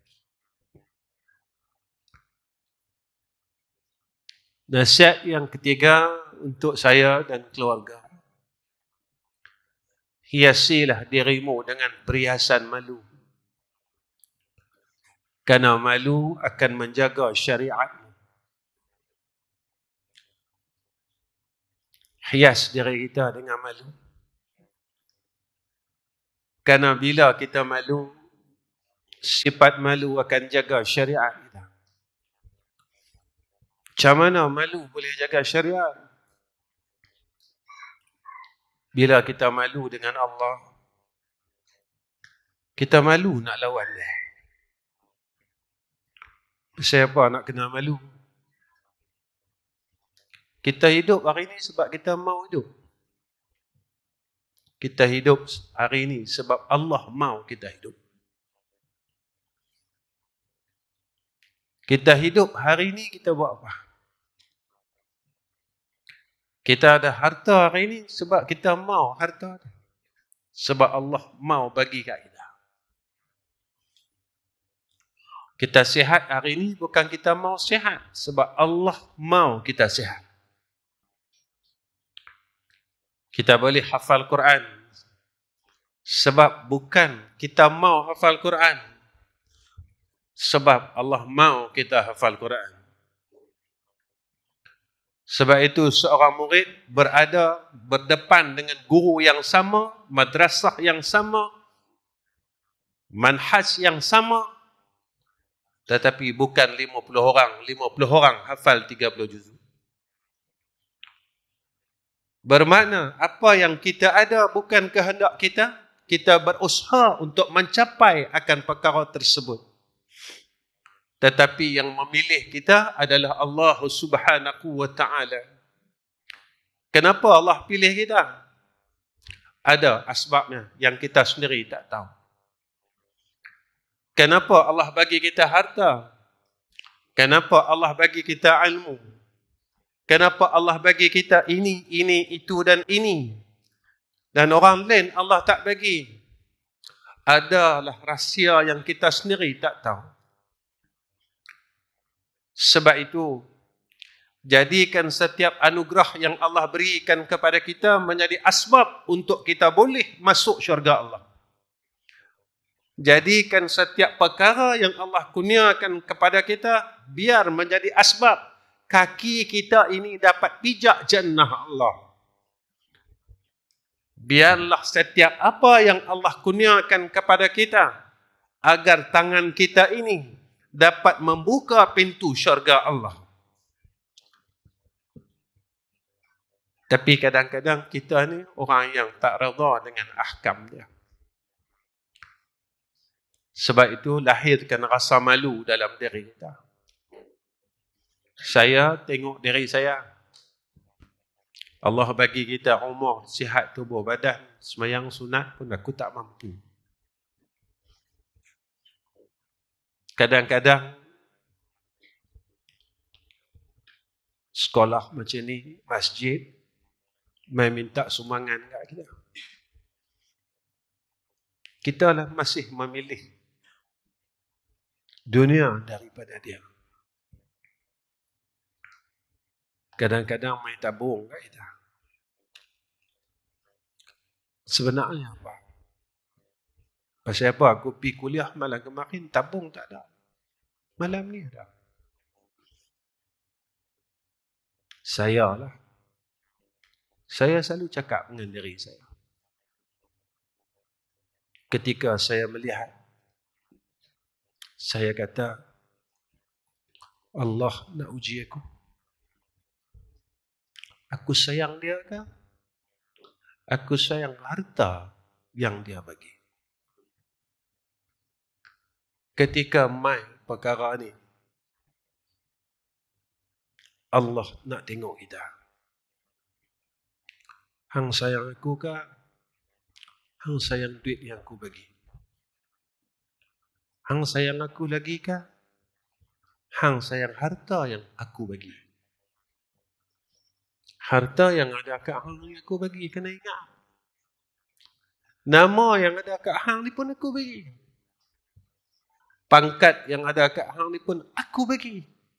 [SPEAKER 4] Nasihat yang ketiga untuk saya dan keluarga, hiasilah dirimu dengan perhiasan malu. Kerana malu akan menjaga syariatmu. Hias diri kita dengan malu. Kerana bila kita malu, sifat malu akan jaga syariat kita. Macam mana malu boleh jaga syariat? Bila kita malu dengan Allah, kita malu nak lawan dia. Siapa nak kena malu? Kita hidup hari ini sebab kita mau hidup. Kita hidup hari ini sebab Allah mau kita hidup. Kita hidup hari ini, kita buat apa? Kita ada harta hari ini sebab kita mau harta. Sebab Allah mau bagi kat kita. Kita sihat hari ini bukan kita mau sihat, sebab Allah mau kita sihat. Kita boleh hafal Quran sebab bukan kita mau hafal Quran, sebab Allah mau kita hafal Quran. Sebab itu seorang murid berada berdepan dengan guru yang sama, madrasah yang sama, manhaj yang sama, Tetapi bukan lima puluh orang. lima puluh orang hafal tiga puluh juzuk. Bermakna apa yang kita ada bukan kehendak kita. Kita berusaha untuk mencapai akan perkara tersebut. Tetapi yang memilih kita adalah Allah Subhanahu wa ta'ala. Kenapa Allah pilih kita? Ada asbabnya yang kita sendiri tak tahu. Kenapa Allah bagi kita harta? Kenapa Allah bagi kita ilmu? Kenapa Allah bagi kita ini, ini, itu dan ini? Dan orang lain Allah tak bagi. Adalah rahsia yang kita sendiri tak tahu. Sebab itu, jadikan setiap anugerah yang Allah berikan kepada kita menjadi asbab untuk kita boleh masuk syurga Allah. Jadikan setiap perkara yang Allah kurniakan kepada kita biar menjadi asbab kaki kita ini dapat pijak jannah Allah. Biarlah setiap apa yang Allah kurniakan kepada kita agar tangan kita ini dapat membuka pintu syurga Allah. Tapi kadang-kadang kita ni orang yang tak redha dengan ahkam dia. Sebab itu lahirkan rasa malu dalam diri kita. Saya tengok diri saya. Allah bagi kita umur, sihat tubuh badan, semayang sunat pun aku tak mampu. Kadang-kadang sekolah macam ni, masjid, mai minta sumbangan kat kita. Kita lah masih memilih dunia daripada dia. Kadang-kadang mai tabung kat kita. Sebenarnya apa? Pasal apa? Aku pergi kuliah malam kemarin, tabung tak ada. Malam ni ada. Saya lah. Saya selalu cakap dengan diri saya. Ketika saya melihat, saya kata, Allah nak uji aku. Aku sayang dia ke? Aku sayang harta yang dia bagi. Ketika mai perkara ni, Allah nak tengok kita. Hang sayang aku ke? Hang sayang duit yang aku bagi? Hang sayang aku lagi ke? Hang sayang harta yang aku bagi? Harta yang ada kat hang ni aku bagi, kena ingat. Nama yang ada kat hang ni pun aku bagi. Pangkat yang ada kat hang ni pun aku bagi.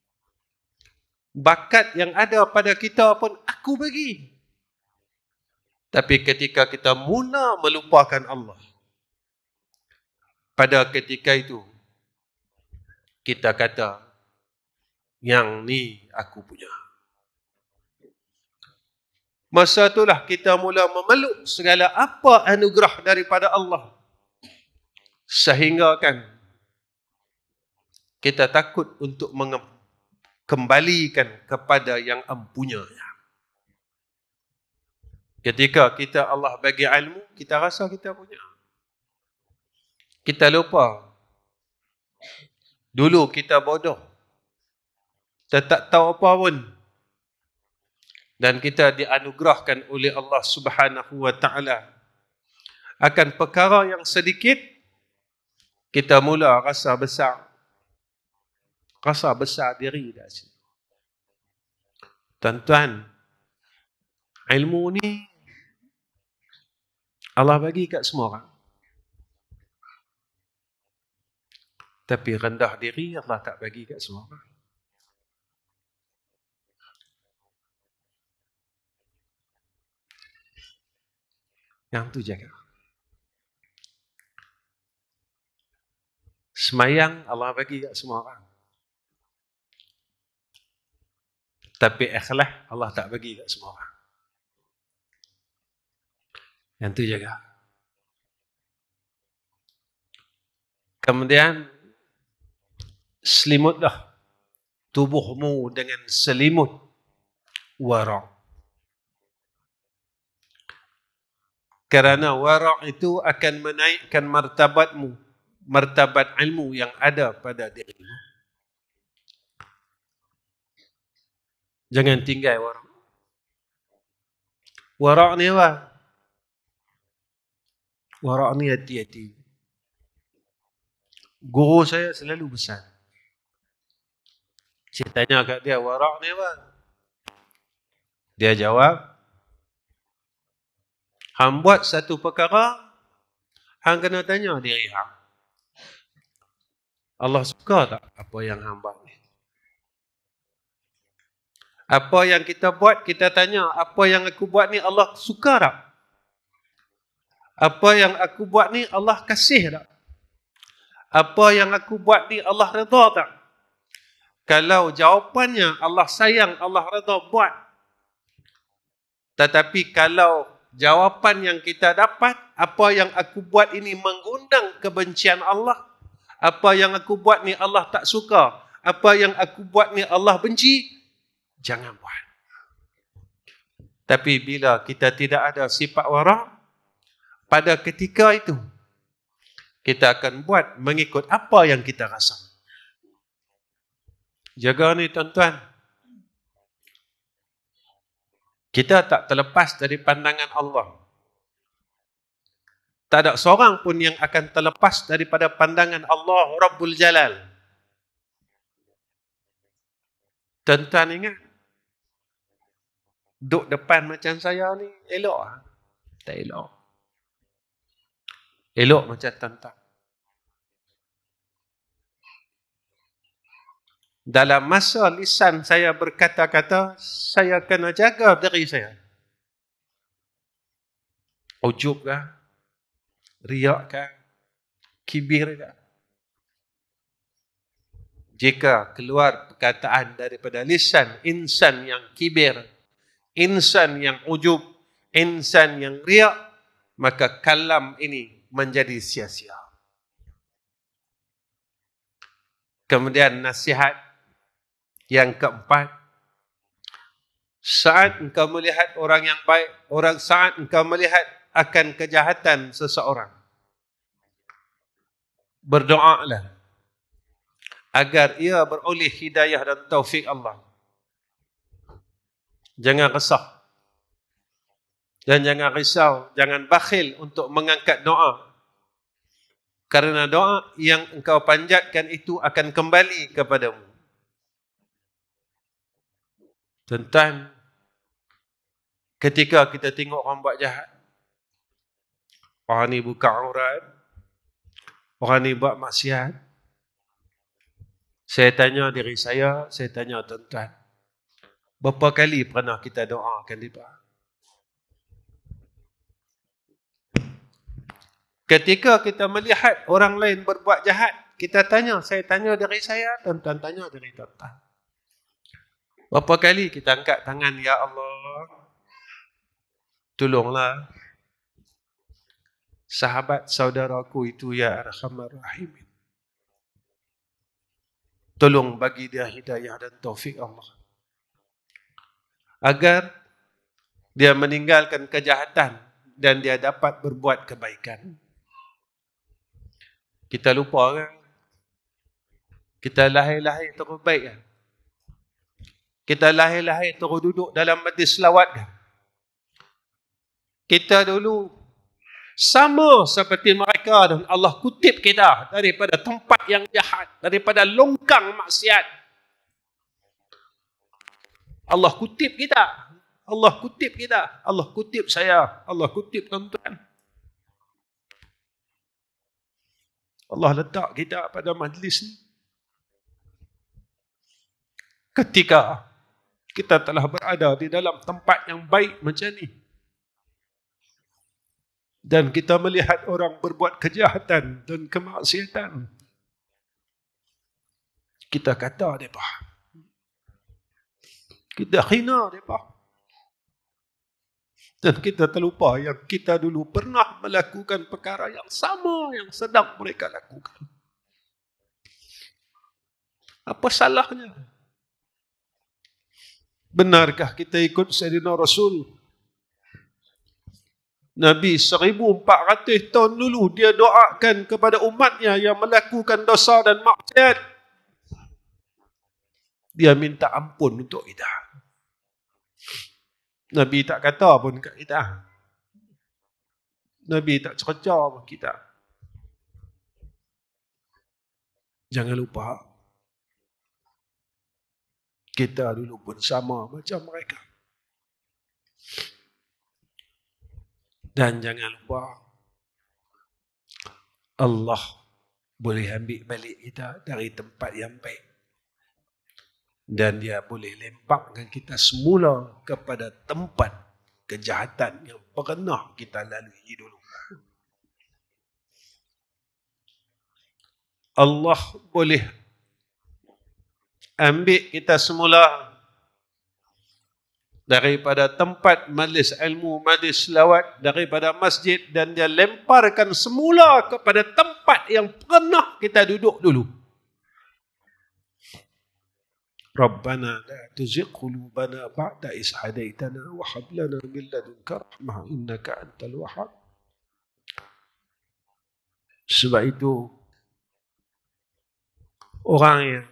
[SPEAKER 4] Bakat yang ada pada kita pun aku bagi. Tapi ketika kita mula melupakan Allah, pada ketika itu, kita kata, yang ni aku punya. Masa itulah kita mula memeluk segala apa anugerah daripada Allah. Sehingga kan, kita takut untuk mengembalikan kepada yang empunyanya. Ketika kita Allah bagi ilmu, kita rasa kita punya. Kita lupa. Dulu kita bodoh. Kita tak tahu apa pun. Dan kita dianugerahkan oleh Allah Subhanahu wa ta'ala. Akan perkara yang sedikit, kita mula rasa besar. Rasa besar diri dah sini. Tuan-tuan, ilmu ni Allah bagi kat semua orang. Tapi rendah diri Allah tak bagi kat semua orang. Yang tu jaga. Semayang Allah bagi kat semua orang. Tapi ikhlas Allah tak bagi kat semua orang. Yang tu jaga. Kemudian selimutlah tubuhmu dengan selimut wara'. Kerana wara' itu akan menaikkan martabatmu, martabat ilmu yang ada pada dirimu. Jangan tinggal wara'. Wara' ni apa? Wara' ni hati-hati. Guru saya selalu pesan. Saya tanya kat dia, wara' ni apa? Dia jawab, hang buat satu perkara, hang kena tanya diri hang. Allah suka tak apa yang hang buat ni? Apa yang kita buat, kita tanya, apa yang aku buat ni Allah suka tak? Apa yang aku buat ni Allah kasih tak? Apa yang aku buat ni Allah redha tak? Kalau jawapannya Allah sayang, Allah redha, buat. Tetapi kalau jawapan yang kita dapat, apa yang aku buat ini mengundang kebencian Allah, apa yang aku buat ni Allah tak suka, apa yang aku buat ni Allah benci, jangan buat. Tapi bila kita tidak ada sifat wara', pada ketika itu kita akan buat mengikut apa yang kita rasa. Jaga ni tuan-tuan. Kita tak terlepas dari pandangan Allah. Tak ada seorang pun yang akan terlepas daripada pandangan Allah Rabbul Jalal. Tuan-tuan ingat, duduk depan macam saya ni, elok lah? Tak elok. Elok macam tuan-tuan. Dalam masa lisan saya berkata-kata, saya kena jaga diri saya. Ujub kah? Riak kah? Kibir kah? Jika keluar perkataan daripada lisan insan yang kibir, insan yang ujub, insan yang riak, maka kalam ini menjadi sia-sia. Kemudian nasihat yang keempat, saat engkau melihat orang yang baik, orang saat engkau melihat akan kejahatan seseorang, berdoalah agar ia beroleh hidayah dan taufik Allah. Jangan resah dan jangan risau, jangan bakhil untuk mengangkat doa. Karena doa yang engkau panjatkan itu akan kembali kepadamu. Tuan-tuan, ketika kita tengok orang buat jahat, orang ni buka aurat, orang ni buat maksiat, saya tanya diri saya, saya tanya tuan-tuan, berapa kali pernah kita doakan dia? Ketika kita melihat orang lain berbuat jahat, kita tanya, saya tanya diri saya, tuan-tuan tanya diri tuan-tuan. Berapa kali kita angkat tangan, ya Allah, tolonglah sahabat saudaraku itu, ya Arhamar Rahimin. Tolong bagi dia hidayah dan taufik Allah, agar dia meninggalkan kejahatan dan dia dapat berbuat kebaikan. Kita lupa kan? Kita lahir-lahir terus baik kan? Kita lahir-lahir terus duduk dalam majlis selawat kan? Kita dulu sama seperti mereka dan Allah kutip kita daripada tempat yang jahat, daripada longkang maksiat. Allah kutip kita. Allah kutip kita. Allah kutip saya. Allah kutip tuan-tuan. Allah letak kita pada majlis ni ketika kita telah berada di dalam tempat yang baik macam ni, dan kita melihat orang berbuat kejahatan dan kemaksiatan, kita kata mereka, kita hina mereka, dan kita terlupa yang kita dulu pernah melakukan perkara yang sama yang sedang mereka lakukan. Apa salahnya? Benarkah kita ikut Sayyidina Rasul? Nabi seribu empat ratus tahun dulu dia doakan kepada umatnya yang melakukan dosa dan maksiat. Dia minta ampun untuk kita. Nabi tak kata pun kat kita. Nabi tak cerca pun kita. Jangan lupa, kita dulu pun sama macam mereka. Dan jangan lupa, Allah boleh ambil balik kita dari tempat yang baik. Dan dia boleh lemparkan kita semula kepada tempat kejahatan yang pernah kita lalui dulu. Allah boleh ambil kita semula daripada tempat majlis ilmu, majlis selawat, daripada masjid, dan dia lemparkan semula kepada tempat yang pernah kita duduk dulu. Rabbana la tuzigh qulubana ba'da idh hadaitana wa hab lana min ladunka rahmah innaka antal wahhab. Sebab itu orang yang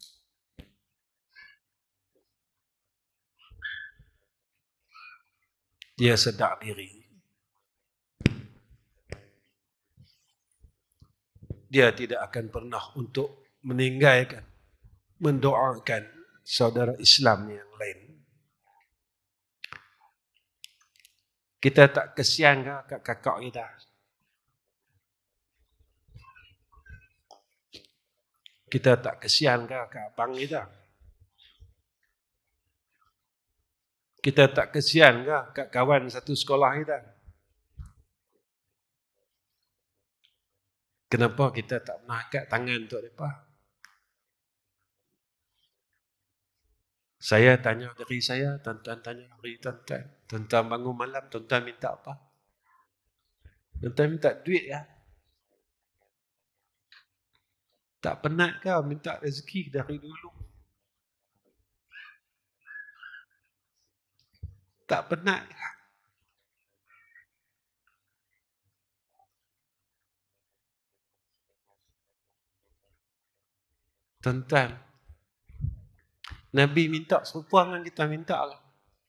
[SPEAKER 4] dia sedar diri, dia tidak akan pernah untuk meninggalkan, mendoakan saudara Islam yang lain. Kita tak kesian ke kat kakak kita? Kita tak kesian ke kat abang kita? Kita tak kesian ke kat kawan satu sekolah kita? Kenapa kita tak pernah angkat tangan untuk mereka? Saya tanya diri saya, tuan-tuan tanya diri tuan-tuan. Tuan-tuan bangun malam, tuan-tuan minta apa? Tuan-tuan minta duit ya? Tak penat ke minta rezeki dari dulu? Tak penat ke? Tuan-tuan, Nabi minta serupa dengan kita minta lah.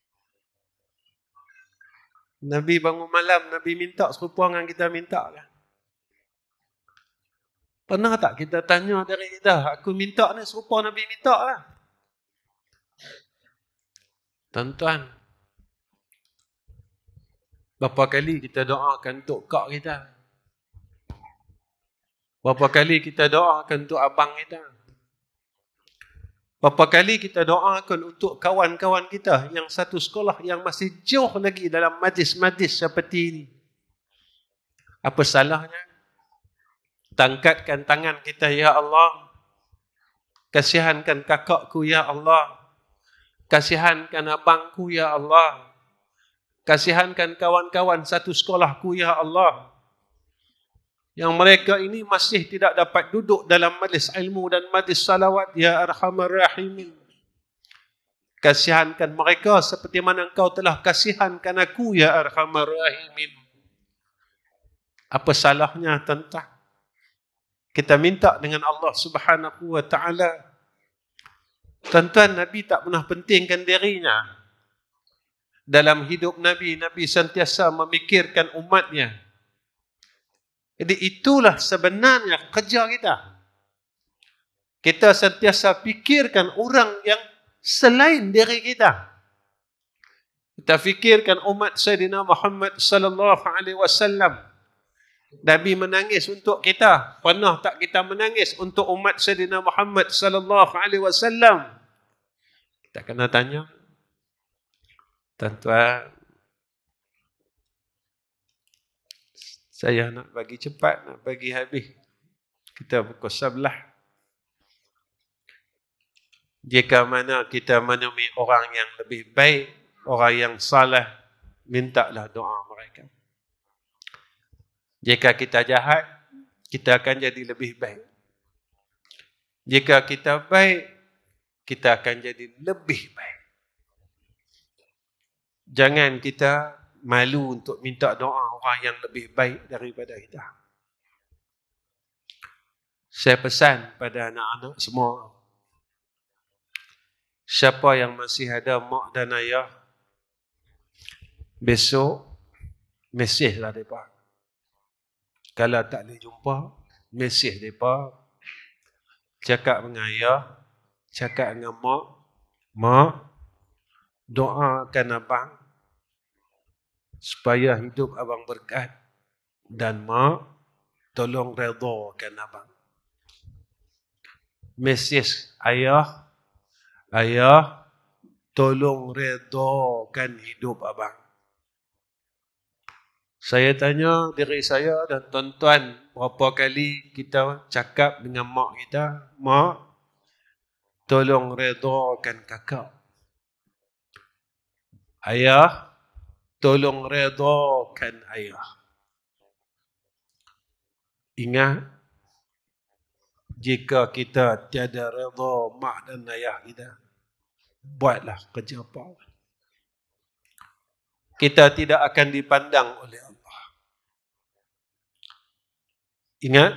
[SPEAKER 4] Nabi bangun malam, Nabi minta serupa dengan kita minta lah. Pernah tak kita tanya dari kita, aku minta ni serupa Nabi minta lah. Tuan-tuan, berapa kali kita doakan untuk kak kita? Berapa kali kita doakan untuk abang kita? Berapa kali kita doakan untuk kawan-kawan kita yang satu sekolah yang masih jauh lagi dalam majlis-majlis seperti ini? Apa salahnya? Tangkatkan tangan kita, ya Allah. Kasihankan kakakku, ya Allah. Kasihankan abangku, ya Allah. Kasihankan kawan-kawan satu sekolahku, ya Allah. Yang mereka ini masih tidak dapat duduk dalam majlis ilmu dan majlis salawat, ya Arhamar Rahimin. Kasihankan mereka seperti mana engkau telah kasihankan aku, ya Arhamar Rahimin. Apa salahnya tentang kita minta dengan Allah Subhanahu wa taala? Tuan-tuan, Nabi tak pernah pentingkan dirinya. Dalam hidup Nabi, Nabi sentiasa memikirkan umatnya. Jadi itulah sebenarnya kerja kita. Kita sentiasa fikirkan orang yang selain diri kita. Kita fikirkan umat Sayyidina Muhammad sallallahu alaihi wasallam. Nabi menangis untuk kita. Pernah tak kita menangis untuk umat Sayyidina Muhammad sallallahu alaihi wasallam? Kita kena tanya. Tuan-tuan, saya nak bagi cepat, nak bagi habis. Kita pukul sebelah. Jika mana kita menemui orang yang lebih baik, orang yang saleh, mintalah doa mereka. Jika kita jahat, kita akan jadi lebih baik. Jika kita baik, kita akan jadi lebih baik. Jangan kita malu untuk minta doa orang yang lebih baik daripada kita. Saya pesan pada anak-anak semua, siapa yang masih ada mak dan ayah, besok mesejlah mereka. Kalau tak boleh jumpa, mesej mereka. Cakap dengan ayah, cakap dengan mak, mak, doakan abang supaya hidup abang berkat, dan mak, tolong redakan abang. Mesej ayah, ayah, tolong redakan hidup abang. Saya tanya diri saya dan tuan-tuan, berapa kali kita cakap dengan mak kita, mak, tolong redakan kakak. Ayah, tolong redakan ayah. Ingat, jika kita tiada reda mak dan ayah kita, buatlah kerja apa. Kita tidak akan dipandang oleh Allah. Ingat,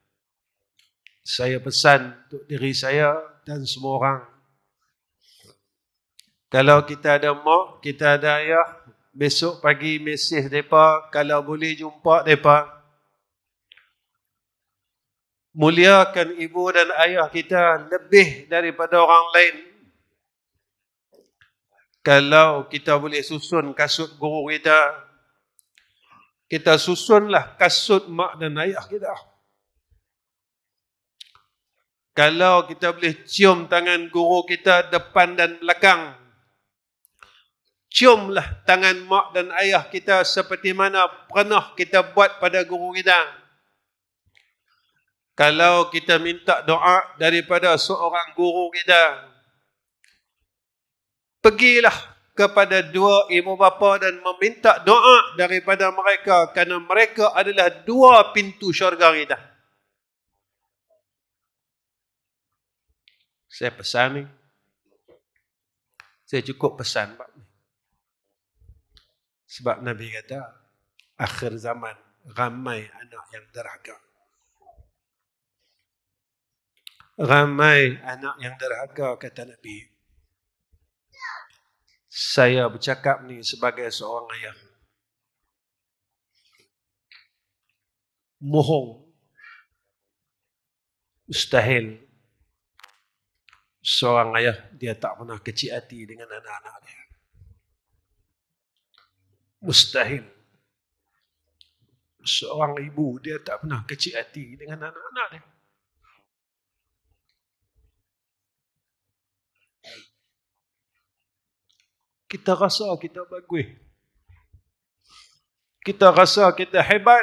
[SPEAKER 4] saya pesan untuk diri saya dan semua orang. Kalau kita ada mak, kita ada ayah, besok pagi mesej mereka, kalau boleh jumpa mereka. Muliakan ibu dan ayah kita lebih daripada orang lain. Kalau kita boleh susun kasut guru kita, kita susunlah kasut mak dan ayah kita. Kalau kita boleh cium tangan guru kita depan dan belakang, ciumlah tangan mak dan ayah kita seperti mana pernah kita buat pada guru kita. Kalau kita minta doa daripada seorang guru kita, pergilah kepada dua ibu bapa dan meminta doa daripada mereka, kerana mereka adalah dua pintu syurga kita. Saya pesan ni. Saya cukup pesan bab ni. Sebab Nabi kata, akhir zaman ramai anak yang derhaka. Ramai anak yang derhaka, kata Nabi. Saya bercakap ni sebagai seorang ayah. Mohon, mustahil seorang ayah dia tak pernah kecil hati dengan anak-anak dia. Mustahil seorang ibu dia tak pernah kecil hati dengan anak-anak dia. Kita rasa kita bagus. Kita rasa kita hebat.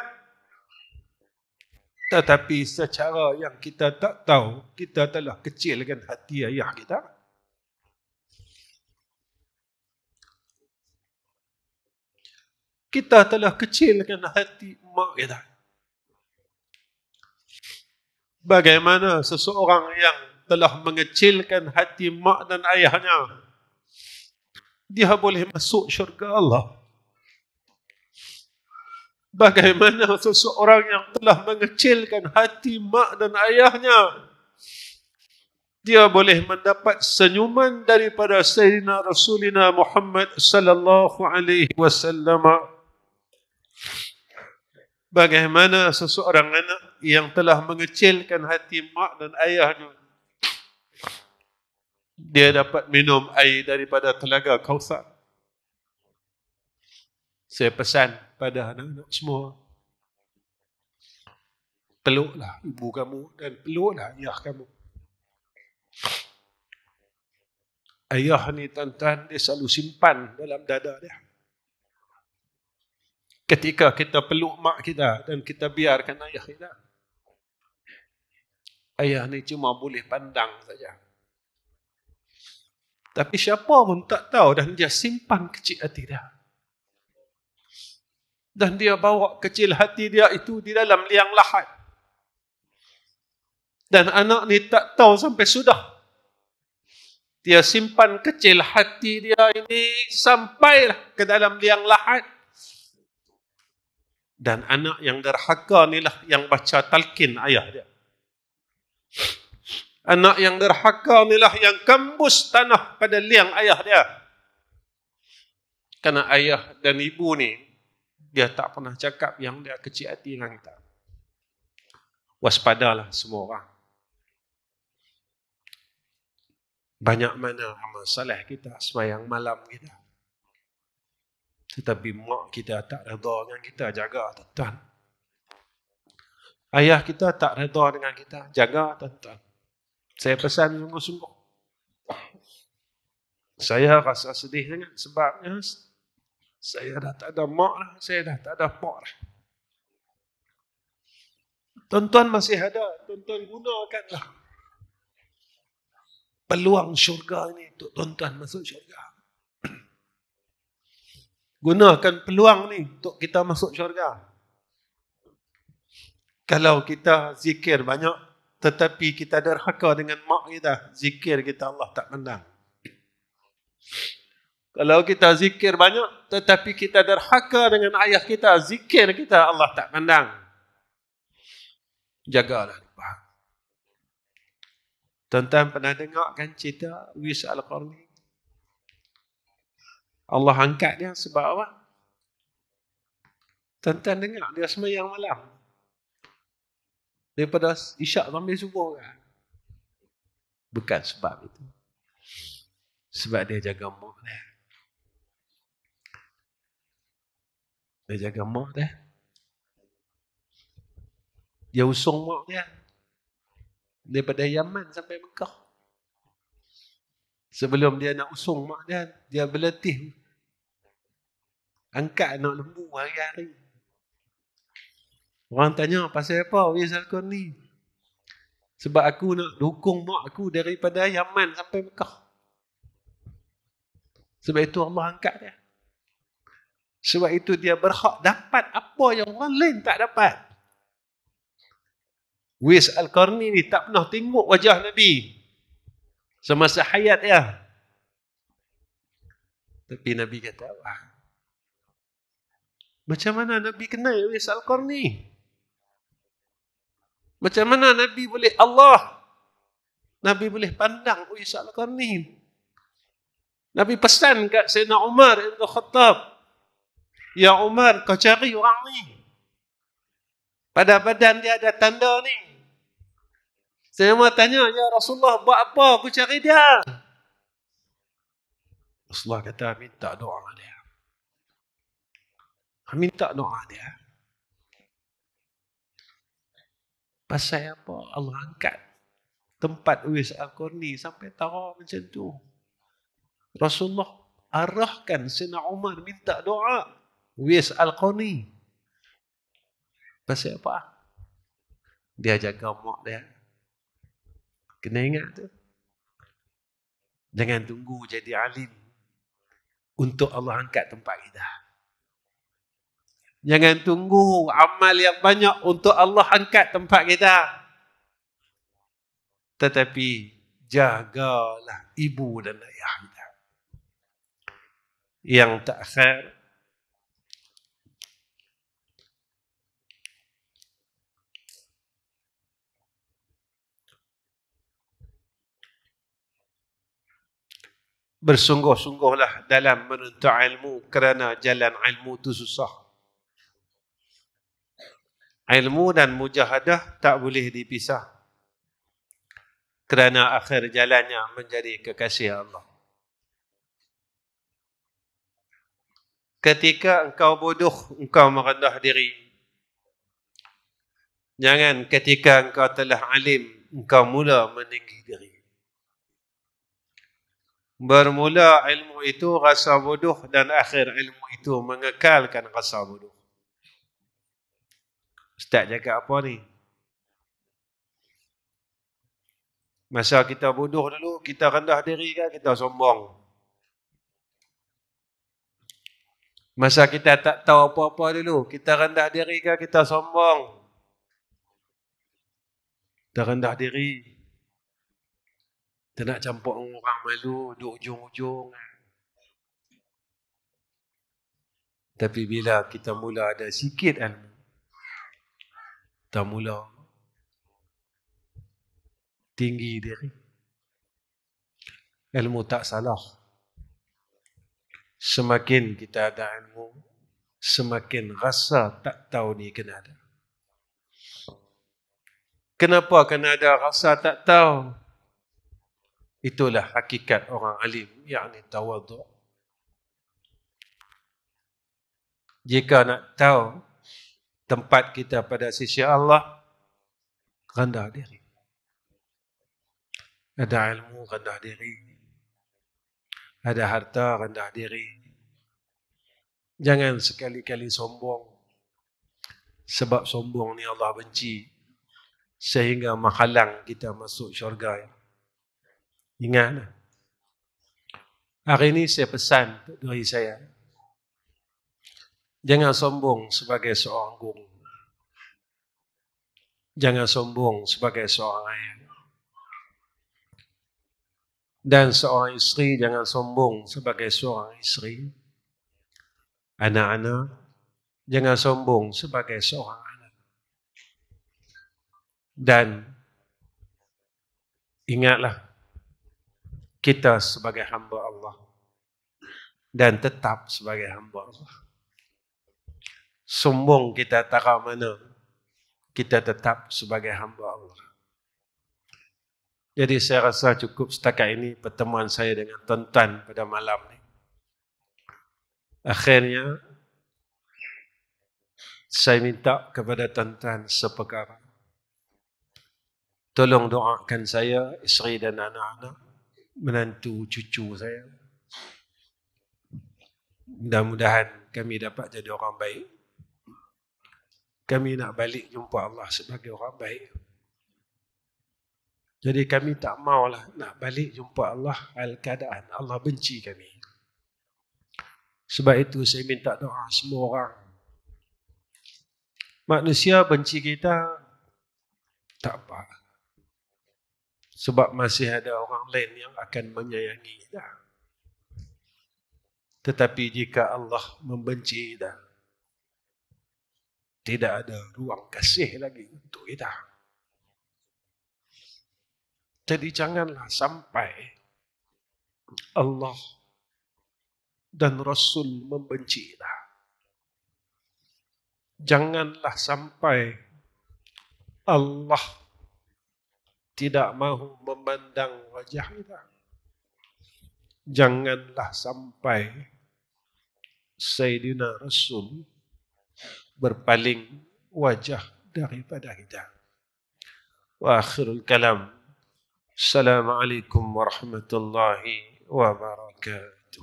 [SPEAKER 4] Tetapi secara yang kita tak tahu, kita telah kecilkan hati ayah kita. Kita telah kecilkan hati mak kita. Bagaimana seseorang yang telah mengecilkan hati mak dan ayahnya, dia boleh masuk syurga Allah? Bagaimana seseorang yang telah mengecilkan hati mak dan ayahnya, dia boleh mendapat senyuman daripada Sayyidina Rasulina Muhammad sallallahu alaihi wasallam? Bagaimana seseorang anak yang telah mengecilkan hati mak dan ayahnya, dia dapat minum air daripada telaga Kautsar? Saya pesan pada anak-anak semua, peluklah ibu kamu dan peluklah ayah kamu. Ayah ni tuan-tuan, dia selalu simpan dalam dada dia. Ketika kita peluk mak kita dan kita biarkan ayah kita, ayah ni cuma boleh pandang saja. Tapi siapa pun tak tahu, dan dia simpan kecil hati dia. Dan dia bawa kecil hati dia itu di dalam liang lahat. Dan anak ni tak tahu sampai sudah. Dia simpan kecil hati dia ini sampailah ke dalam liang lahat. Dan anak yang derhaka inilah yang baca talqin ayah dia. Anak yang derhaka inilah yang kembus tanah pada liang ayah dia. Karena ayah dan ibu ni, dia tak pernah cakap yang dia kecil hati dengan kita. Waspadalah semua orang. Banyak mana amal saleh kita, sembahyang malam kita. Tetapi mak kita tak redha dengan kita, jaga tuan-tuan. Ayah kita tak redha dengan kita, jaga tuan-tuan. Saya pesan sungguh-sungguh. Saya rasa sedih sangat sebabnya saya dah tak ada mak lah, saya dah tak ada pak lah. Tuan-tuan masih ada, tuan-tuan gunakanlah peluang syurga ini untuk tuan-tuan masuk syurga. Gunakan peluang ni untuk kita masuk syurga. Kalau kita zikir banyak, tetapi kita derhaka dengan mak kita, zikir kita Allah tak pandang. Kalau kita zikir banyak, tetapi kita derhaka dengan ayah kita, zikir kita Allah tak pandang. Jagalah. Tuan-tuan pernah dengar kan cerita Uwais Al-Qarni? Allah angkat dia sebab apa? Tuan-tuan dengar dia sembahyang malam. Daripada isyak sampai subuh kan? Bukan sebab itu. Sebab dia jaga mak dia. Dia jaga mak dia. Dia usung mak dia. Daripada Yaman sampai Mekah. Sebelum dia nak usung mak dia, dia berletih. Angkat anak lembu hari-hari. Orang tanya, pasal apa Uwais Al-Qarni? Sebab aku nak dukung mak aku daripada Yaman sampai Mekah. Sebab itu Allah angkat dia. Sebab itu dia berhak dapat apa yang orang lain tak dapat. Uwais Al-Qarni ni tak pernah tengok wajah Nabi semasa hayat dia. Tapi Nabi kata, wah, macam mana Nabi kenal Uwais Al-Qarni? Macam mana Nabi boleh Allah? Nabi boleh pandang Uwais Al-Qarni. Nabi pesan kat Sayyidina Umar Ibn Khattab, ya Umar, kau cari orang ni. Pada badan dia ada tanda ni. Saya mau tanya, ya Rasulullah, buat apa aku cari dia? Rasulullah kata, minta doa dia. Minta doa dia. Pasal apa Allah angkat tempat Uwais Al-Qarni sampai tahu macam tu? Rasulullah arahkan Sayyidina Umar minta doa Uwais Al-Qarni. Pasal apa? Dia jaga mak dia. Kena ingat tu. Jangan tunggu jadi alim untuk Allah angkat tempat kita. Jangan tunggu amal yang banyak untuk Allah angkat tempat kita. Tetapi jagalah ibu dan ayah kita. Yang takhir, bersungguh-sungguhlah dalam menuntut ilmu kerana jalan ilmu itu susah. Ilmu dan mujahadah tak boleh dipisah. Kerana akhir jalannya menjadi kekasih Allah. Ketika engkau bodoh, engkau merendah diri. Jangan ketika engkau telah alim, engkau mula meninggi diri. Bermula ilmu itu rasa bodoh dan akhir ilmu itu mengekalkan rasa bodoh. Ustaz cakap apa ni? Masa kita bodoh dulu, kita rendah diri kan, kita sombong. Masa kita tak tahu apa-apa dulu, kita rendah diri kan, kita sombong. dah rendah diri. Tak nak campur orang malu, duduk ujung-ujung. Tapi bila kita mula ada sikit ilmu, kita mula tinggi diri. Ilmu tak salah. Semakin kita ada ilmu, semakin rasa tak tahu ni kena ada. Kenapa kena ada rasa tak tahu? Itulah hakikat orang alim, yakni tawadhu'. Jika nak tahu tempat kita pada sisi Allah, rendah diri. Ada ilmu, rendah diri. Ada harta, rendah diri. Jangan sekali-kali sombong. Sebab sombong ni Allah benci. Sehingga menghalang kita masuk syurga. Ingatlah. Hari ini saya pesan untuk diri saya. Jangan sombong sebagai seorang guru. Jangan sombong sebagai seorang ayah. Dan seorang isteri jangan sombong sebagai seorang isteri. Anak-anak jangan sombong sebagai seorang anak. Dan ingatlah, kita sebagai hamba Allah dan tetap sebagai hamba Allah. Sombong kita tara mana, kita tetap sebagai hamba Allah. Jadi saya rasa cukup setakat ini pertemuan saya dengan tuan-tuan pada malam ni. Akhirnya, saya minta kepada tuan-tuan seperkara. Tolong doakan saya, isteri dan anak-anak, menantu cucu saya. Mudah-mudahan kami dapat jadi orang baik. Kami nak balik jumpa Allah sebagai orang baik. Jadi kami tak maulah nak balik jumpa Allah hal keadaan Allah benci kami. Sebab itu saya minta doa semua orang. Manusia benci kita, tak apa. Sebab masih ada orang lain yang akan menyayangi kita. Tetapi jika Allah membenci kita, tidak ada ruang kasih lagi untuk kita. Jadi janganlah sampai Allah dan Rasul membenci kita. Janganlah sampai Allah tidak mahu memandang wajah kita. Janganlah sampai Sayyidina Rasul berpaling wajah daripada kita. Wa akhirul kalam. Assalamualaikum warahmatullahi wabarakatuh.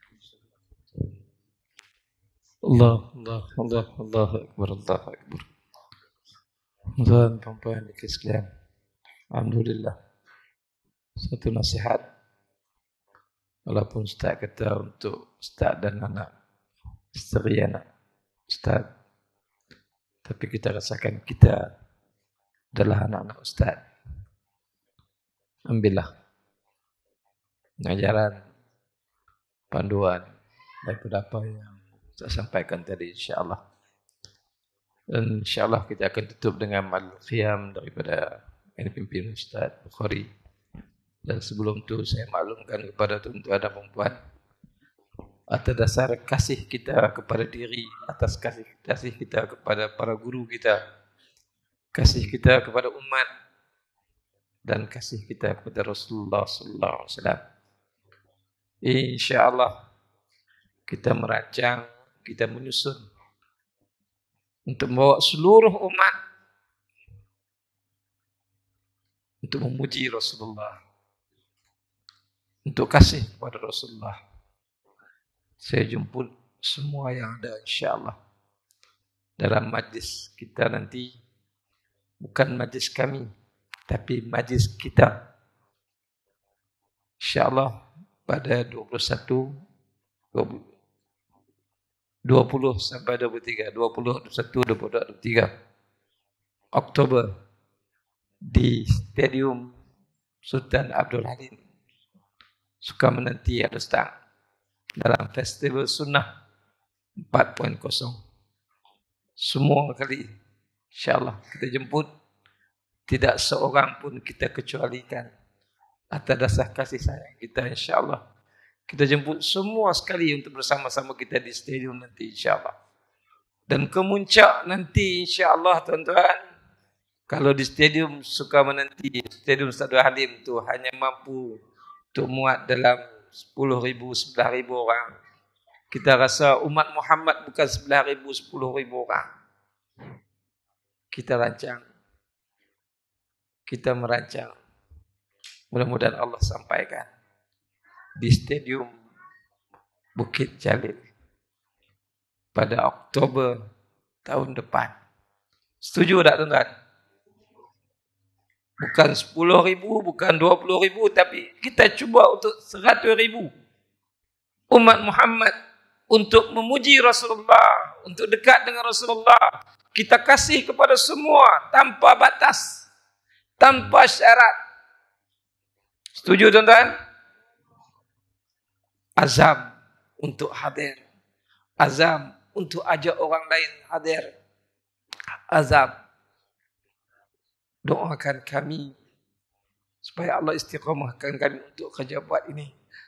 [SPEAKER 3] Allah, Allah, Allah, Allah Akbar, Allah Akbar. Tuan, perempuan di sekalian, alhamdulillah. Satu nasihat, walaupun Ustaz kata untuk Ustaz dan anak, isteri anak Ustaz, tapi kita rasakan kita adalah anak-anak Ustaz. Ambillah pengajaran, panduan daripada apa yang saya sampaikan tadi, insyaAllah. Dan insyaAllah kita akan tutup dengan mal-qiyam daripada yang dipimpin Ustaz Bukhari. Dan sebelum itu saya maklumkan kepada tuan-tuan dan perempuan, atas dasar kasih kita kepada diri, atas kasih, kasih kita kepada para guru kita, kasih kita kepada umat, dan kasih kita kepada Rasulullah sallallahu alaihi wasallam. Insya-Allah kita merancang, kita menyusun untuk membawa seluruh umat untuk memuji Rasulullah, untuk kasih kepada Rasulullah. Saya jemput semua yang ada, insya-Allah, dalam majlis kita nanti. Bukan majlis kami, tapi majlis kita. InsyaAllah pada dua puluh satu, dua puluh sampai dua puluh tiga, dua puluh, dua puluh satu, dua puluh dua, dua puluh tiga Oktober di Stadium Sultan Abdul Halim Sukamenanti Adostang dalam Festival Sunnah empat titik nol. Semua kali insyaAllah kita jemput, tidak seorang pun kita kecualikan atas dasar kasih sayang kita, insyaAllah kita jemput semua sekali untuk bersama-sama kita di stadium nanti insyaAllah. Dan kemuncak nanti insyaAllah tuan-tuan, kalau di stadium Sukamenanti, stadium Abdul Halim tu hanya mampu untuk muat dalam sepuluh ribu, sebelas ribu orang. Kita rasa umat Muhammad bukan sebelas ribu, sepuluh ribu orang. Kita rancang, kita merancang. Mudah-mudahan Allah sampaikan di Stadium Bukit Jalil pada Oktober tahun depan. Setuju tak tuan-tuan? Bukan sepuluh ribu, bukan dua puluh ribu, tapi kita cuba untuk seratus ribu umat Muhammad untuk memuji Rasulullah, untuk dekat dengan Rasulullah. Kita kasih kepada semua tanpa batas, tanpa syarat. Setuju tuan-tuan? Azam untuk hadir, azam untuk ajak orang lain hadir, azam. Doakan kami supaya Allah istiqamahkan kami untuk kerja buat ini.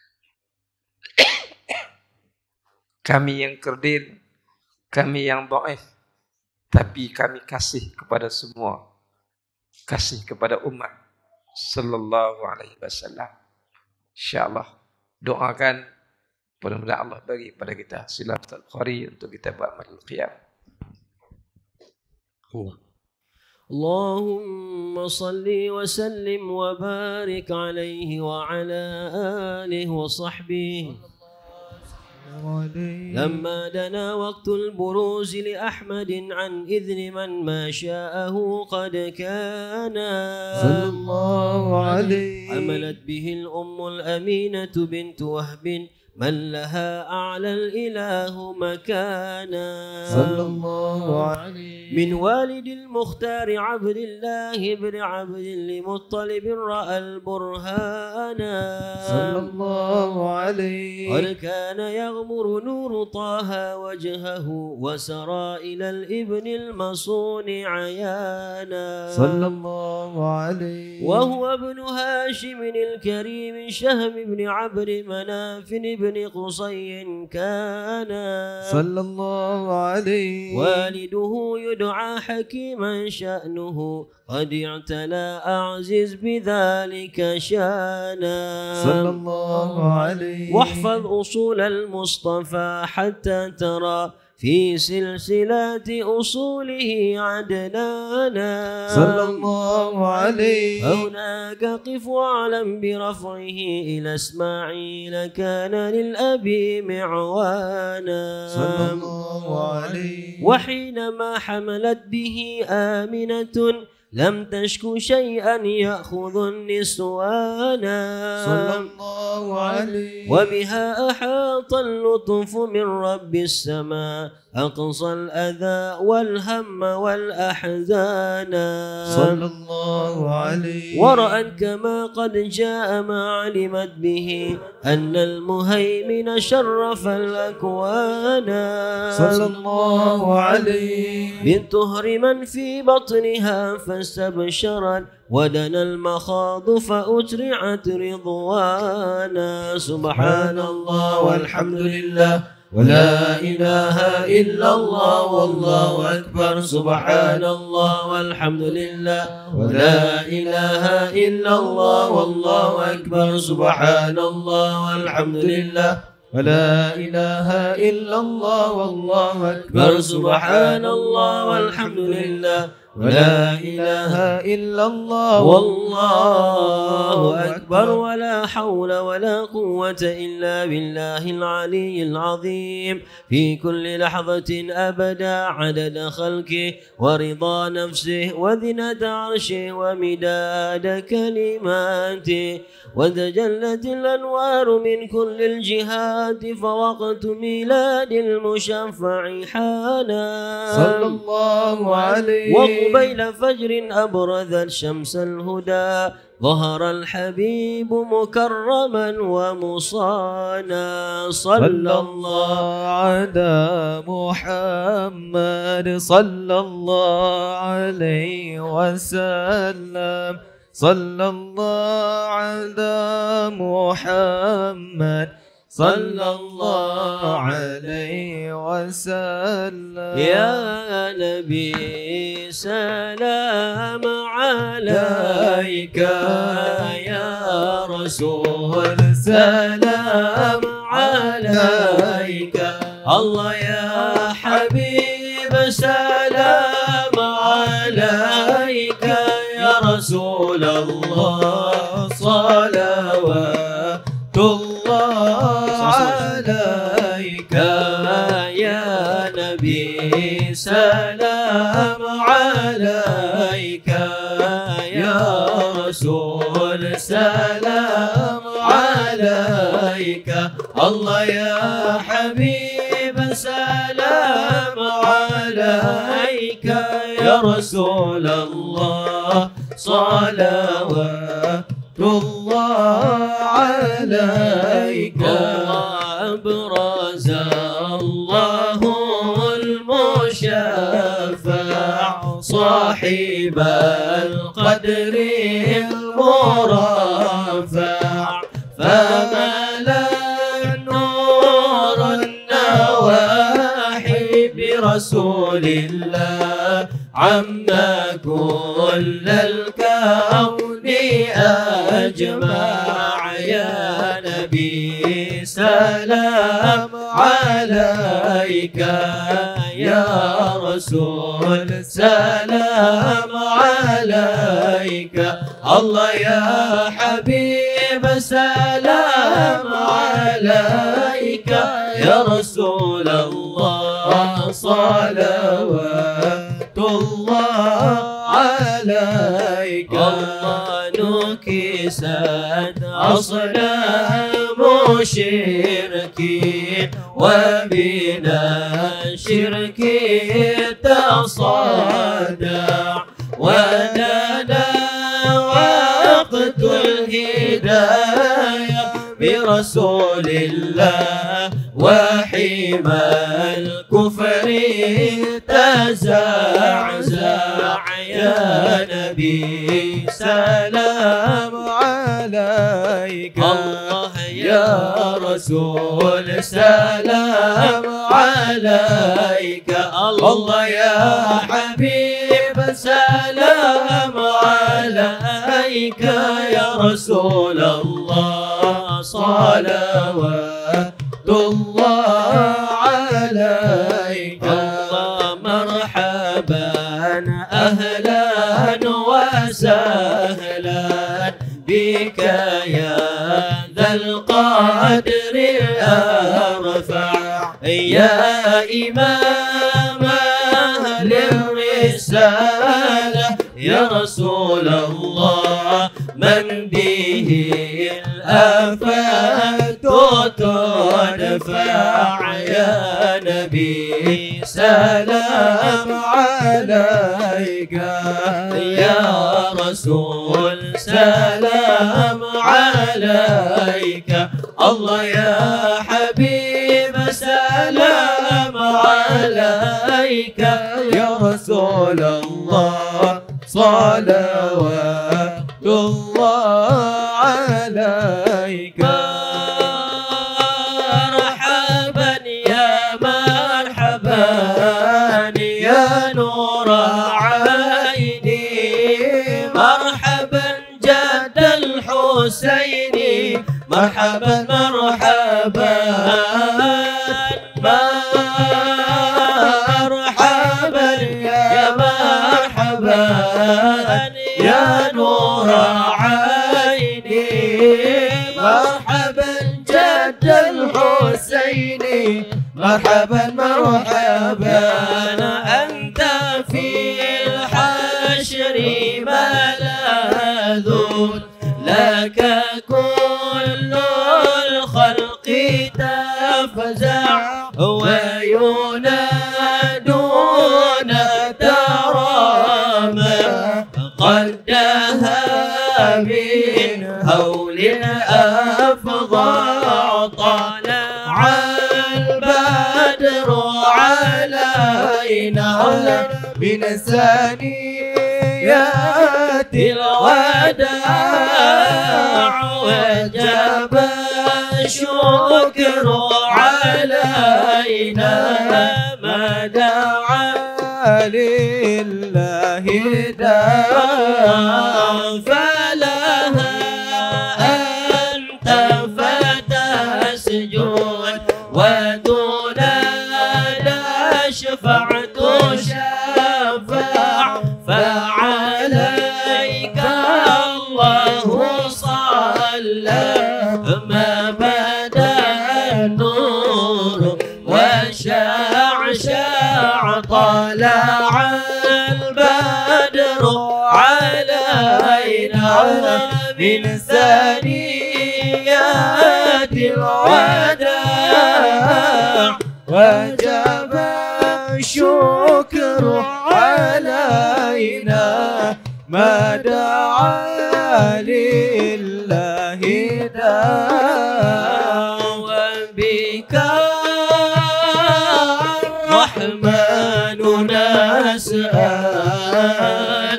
[SPEAKER 3] Kami yang kerdil, kami yang dhaif, tapi kami kasih kepada semua, kasih kepada umat sallallahu alaihi wasallam. Insyaallah doakan mudah-mudahan Allah bagi pada kita silatul qari untuk kita buat majlis qiyam. Allah.
[SPEAKER 1] اللهم صل وسلم وبارك عليه وعلى آله وصحبه. لما دنا وقت البروز لأحمد عن إذن من ما شاءه قد كان
[SPEAKER 2] صلى الله عليه.
[SPEAKER 1] حملت به الأم الأمينة بنت وهب من لها أعلى الإله مكانا
[SPEAKER 2] صلى الله عليه.
[SPEAKER 1] من والد المختار عبد الله بن عبد لمطلب رأى البرهان
[SPEAKER 2] صلى الله عليه.
[SPEAKER 1] قد كان يغمر نور طه وجهه وسرى إلى الابن المصون عيانا
[SPEAKER 2] صلى الله عليه.
[SPEAKER 1] وهو ابن هاشم الكريم شهم بن عبد مناف بن قصي كان
[SPEAKER 2] صلى الله عليه.
[SPEAKER 1] والده يدعى حكيما شأنه قد اعتلى أعزز بذلك شانا
[SPEAKER 2] صلى الله عليه.
[SPEAKER 1] واحفظ أصول المصطفى حتى ترى في سلسلة أصوله عدنانا
[SPEAKER 2] صلى الله عليه.
[SPEAKER 1] هناك قف واعلم برفعه إلى إسماعيل كان للأبي معوانا
[SPEAKER 2] صلى الله عليه.
[SPEAKER 1] وحينما حملت به آمنة لم تشك شيئا يأخذ النسوان
[SPEAKER 2] صلى الله عليه.
[SPEAKER 1] وبها أحاط اللطف من رب السماء أقصى الأذى والهم والأحزان
[SPEAKER 2] صلى الله عليه.
[SPEAKER 1] ورأت كما قد جاء ما علمت به أن المهيمن شرف الأكوان
[SPEAKER 2] صلى الله عليه.
[SPEAKER 1] بالطهر من في بطنها فاستبشرت ودنا المخاض فأترعت رضوانا سبحان الله والحمد لله ولا إله إلا الله والله أكبر سبحان الله والحمد لله ولا إله إلا الله والله أكبر سبحان الله والحمد لله
[SPEAKER 2] ولا إله إلا الله والله أكبر
[SPEAKER 1] سبحان الله والحمد لله
[SPEAKER 2] ولا إله إلا الله
[SPEAKER 1] والله أكبر ولا حول ولا قوة إلا بالله العلي العظيم في كل لحظة أبدا عدد خلقه ورضا نفسه وذنة عرشه ومداد كلماته وتجلت الأنوار من كل الجهات فوقت ميلاد المشفع حانا
[SPEAKER 2] صلى الله عليه.
[SPEAKER 1] قبيل فجر أبرزت شمس الهدى ظهر الحبيب مكرما ومصانا صلى الله
[SPEAKER 2] على محمد صلى الله عليه وسلم صلى الله على محمد صلى الله عليه وسلم
[SPEAKER 1] يا نبي سلام عليك يا رسول سلام عليك الله يا حبيب سلام عليك يا رسول الله صلوات الله عليك يا نبي سلام عليك يا رسول سلام عليك الله يا حبيب سلام عليك يا رسول الله صلوات الله عليك أبرز الله المشفع صاحب القدر المرفع فملا نور النواحي برسول الله عما كل الكون أجمع يا نبي سلام عليك يا رسول سلام عليك الله يا حبيب سلام عليك يا رسول الله صلوات الله عليك الله نكست أصنام شركين وبنا الشرك تصدع ودنا وقت الهداية برسول الله وحمى الكفر تزعزع يا نبي سلام عليك الله يا رسول سلام عليك الله يا حبيب سلام عليك يا رسول الله صلوات الله عليك الله مرحبا أهلا وسهلا بك يا ذا القدر الأرفع يا إمام أهل الرسالة يا رسول الله من به الآفات تدفع يا نبي سلام عليك يا رسول سلام عليك الله يا حبيب سلام عليك يا رسول الله صلوات الله عليك مرحبا يا مرحبا يا نور عيني مرحبا جد الحسين مرحبا مرحبا مرحبا يا مرحبا يا نور عيني مرحبا جد الحسين مرحبا مرحبا أنت في الحشر ملاذ لك كل الخلق تفزع وينادون ترى قدها من هول أفضى طلع البدر علينا من ثنيات الوداع وجب الشكر علينا ما دعا لله داع فلها أنت فتسجد ودون الأشفع تشفع فعليك الله صلى ما بدا النور وشعشع طلع البدر علينا من ثنيات الوداع وجب الشكر علينا ما دعا لله داع وبك الرحمن نسأل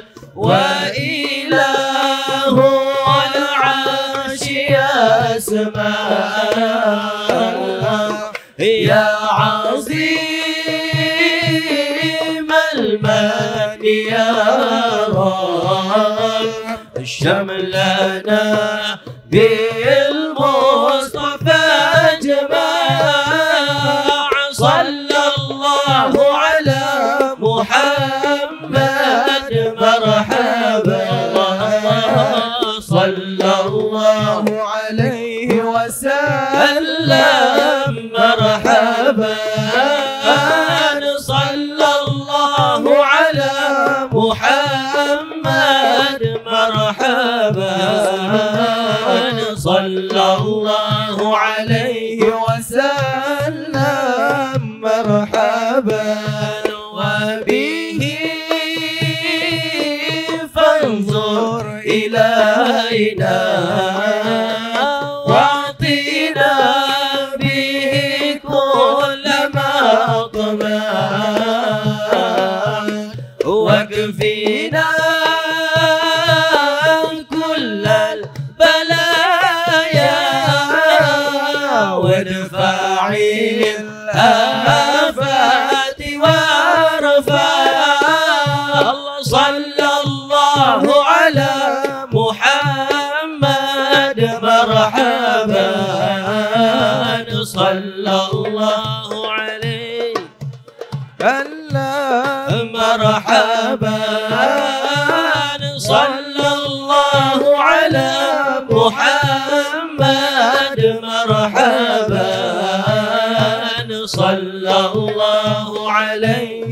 [SPEAKER 1] وإله العرش يسمع يا عظيم المن يا رب شملنا بالمصطفى اجمع صلى الله على محمد مرحبا صلى الله عليه وسلم مرحبا صلى الله على محمد مرحبا صلى الله عليه وسلم مرحبا وبه فانظر إلينا واعطينا به كل ما طمع واكفينا كل البلايا وادفع الآفات وارفع صلى الله على محمد مرحبا صلى الله عليه مرحبا صلى الله على محمد مرحبا صلى الله عليه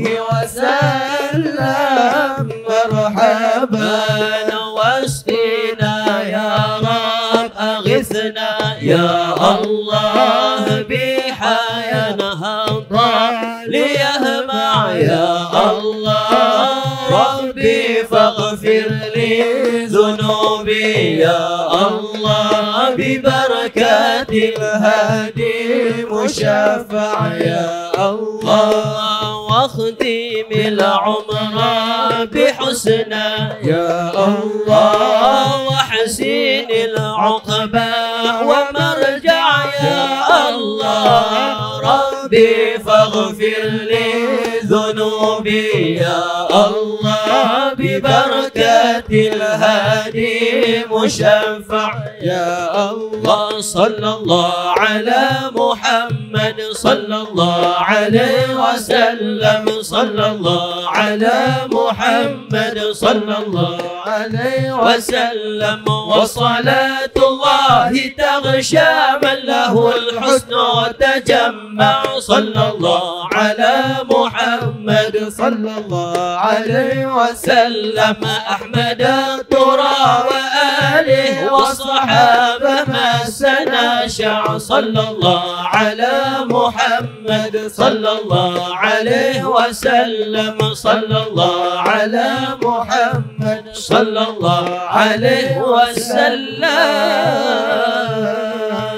[SPEAKER 1] وسلم مرحبا واسقنا يا رب أغثنا يا الله بحياة نهضة ليهمع يا الله ربي فاغفر لي ذنوبي يا الله ببركات الهادي مشفع يا الله واختم العمر بحسنى يا الله وحسين العقبى ومرجع يا الله ربي فاغفر لي ذنوبي يا الله ببركات الهادي مشفع يا الله صلى الله على محمد صلى الله عليه وسلم صلى الله على محمد صلى الله عليه وسلم وصلاة الله تغشى من له الحسن وتجمع صلى الله على محمد صلى الله عليه وسلم أحمد الترى وآله وصحبه الصحابة مسنا شع صلى الله على محمد صلى الله عليه وسلم صلى الله على محمد صلى الله عليه وسلم.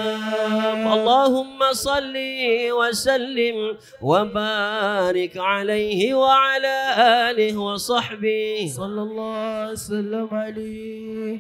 [SPEAKER 1] اللهم صل وسلم وبارك عليه وعلى آله وصحبه
[SPEAKER 2] صلى الله وسلم عليه.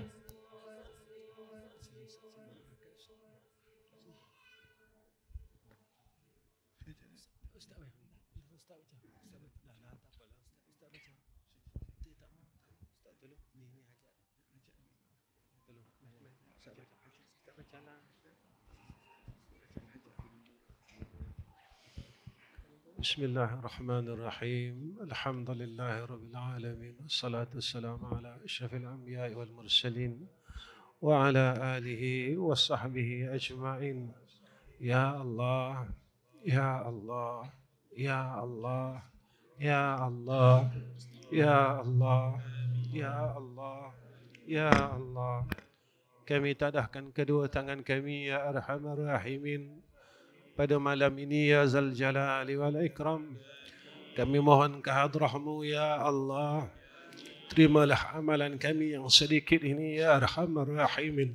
[SPEAKER 4] بسم الله الرحمن الرحيم. الحمد لله رب العالمين، والصلاة والسلام على أشرف الأنبياء والمرسلين وعلى آله وصحبه أجمعين. يا الله يا الله يا الله يا الله يا الله ya Allah ya Allah, kami tadahkan kedua tangan kami ya Arhamar Rahimin pada malam ini ya Zal Jalali wal Ikram. Kami mohon kehadratmu ya Allah. Terimalah amalan kami yang sedikit ini ya Arhamar Rahimin.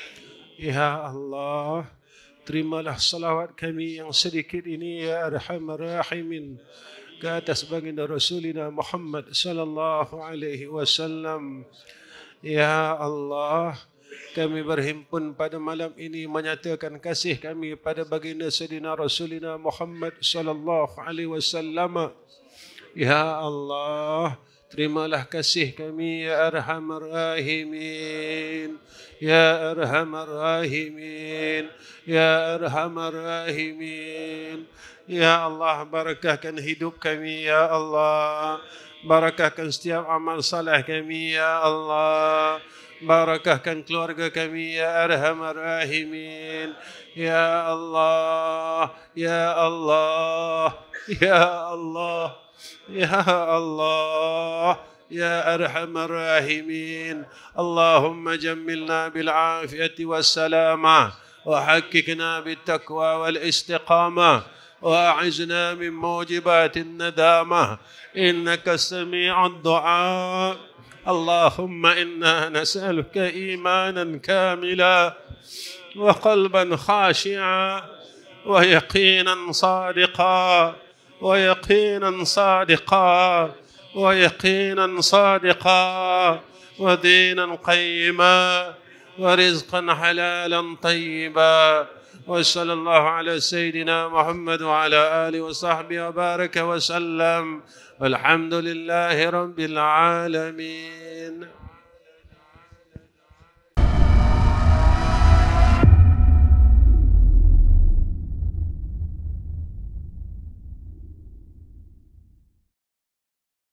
[SPEAKER 4] Ya Allah, terimalah salawat kami yang sedikit ini ya Arhamar Rahimin ke atas baginda Rasulina Muhammad sallallahu alaihi wasallam. Ya Allah, kami berhimpun pada malam ini menyatakan kasih kami pada baginda Sayyidina Rasulina Muhammad sallallahu alaihi wasallam. Ya Allah, terimalah kasih kami ya Arhamar Rahimin. Ya Arhamar Rahimin. Ya Arhamar Rahimin. Ya Allah, barakahkan hidup kami ya Allah. Barakahkan setiap amal saleh kami ya Allah. Barakahkan keluarga kami ya Arhamar Rahimin. Ya Allah, ya Allah, ya Allah, ya Allah, ya Arhamar Rahimin. Allahumma jammilna bil afiyati was salamah wa hakkikna bit taqwa wal istiqamah وأعزنا من موجبات الندامة إنك سميع الدعاء. اللهم إنا نسألك إيمانا كاملا وقلبا خاشعا ويقينا صادقا ويقينا صادقا ويقينا صادقا ودينا قيما ورزقا حلالا طيبا. وصلى الله على سيدنا محمد وعلى آله وصحبه وبارك وسلم. والحمد لله رب العالمين.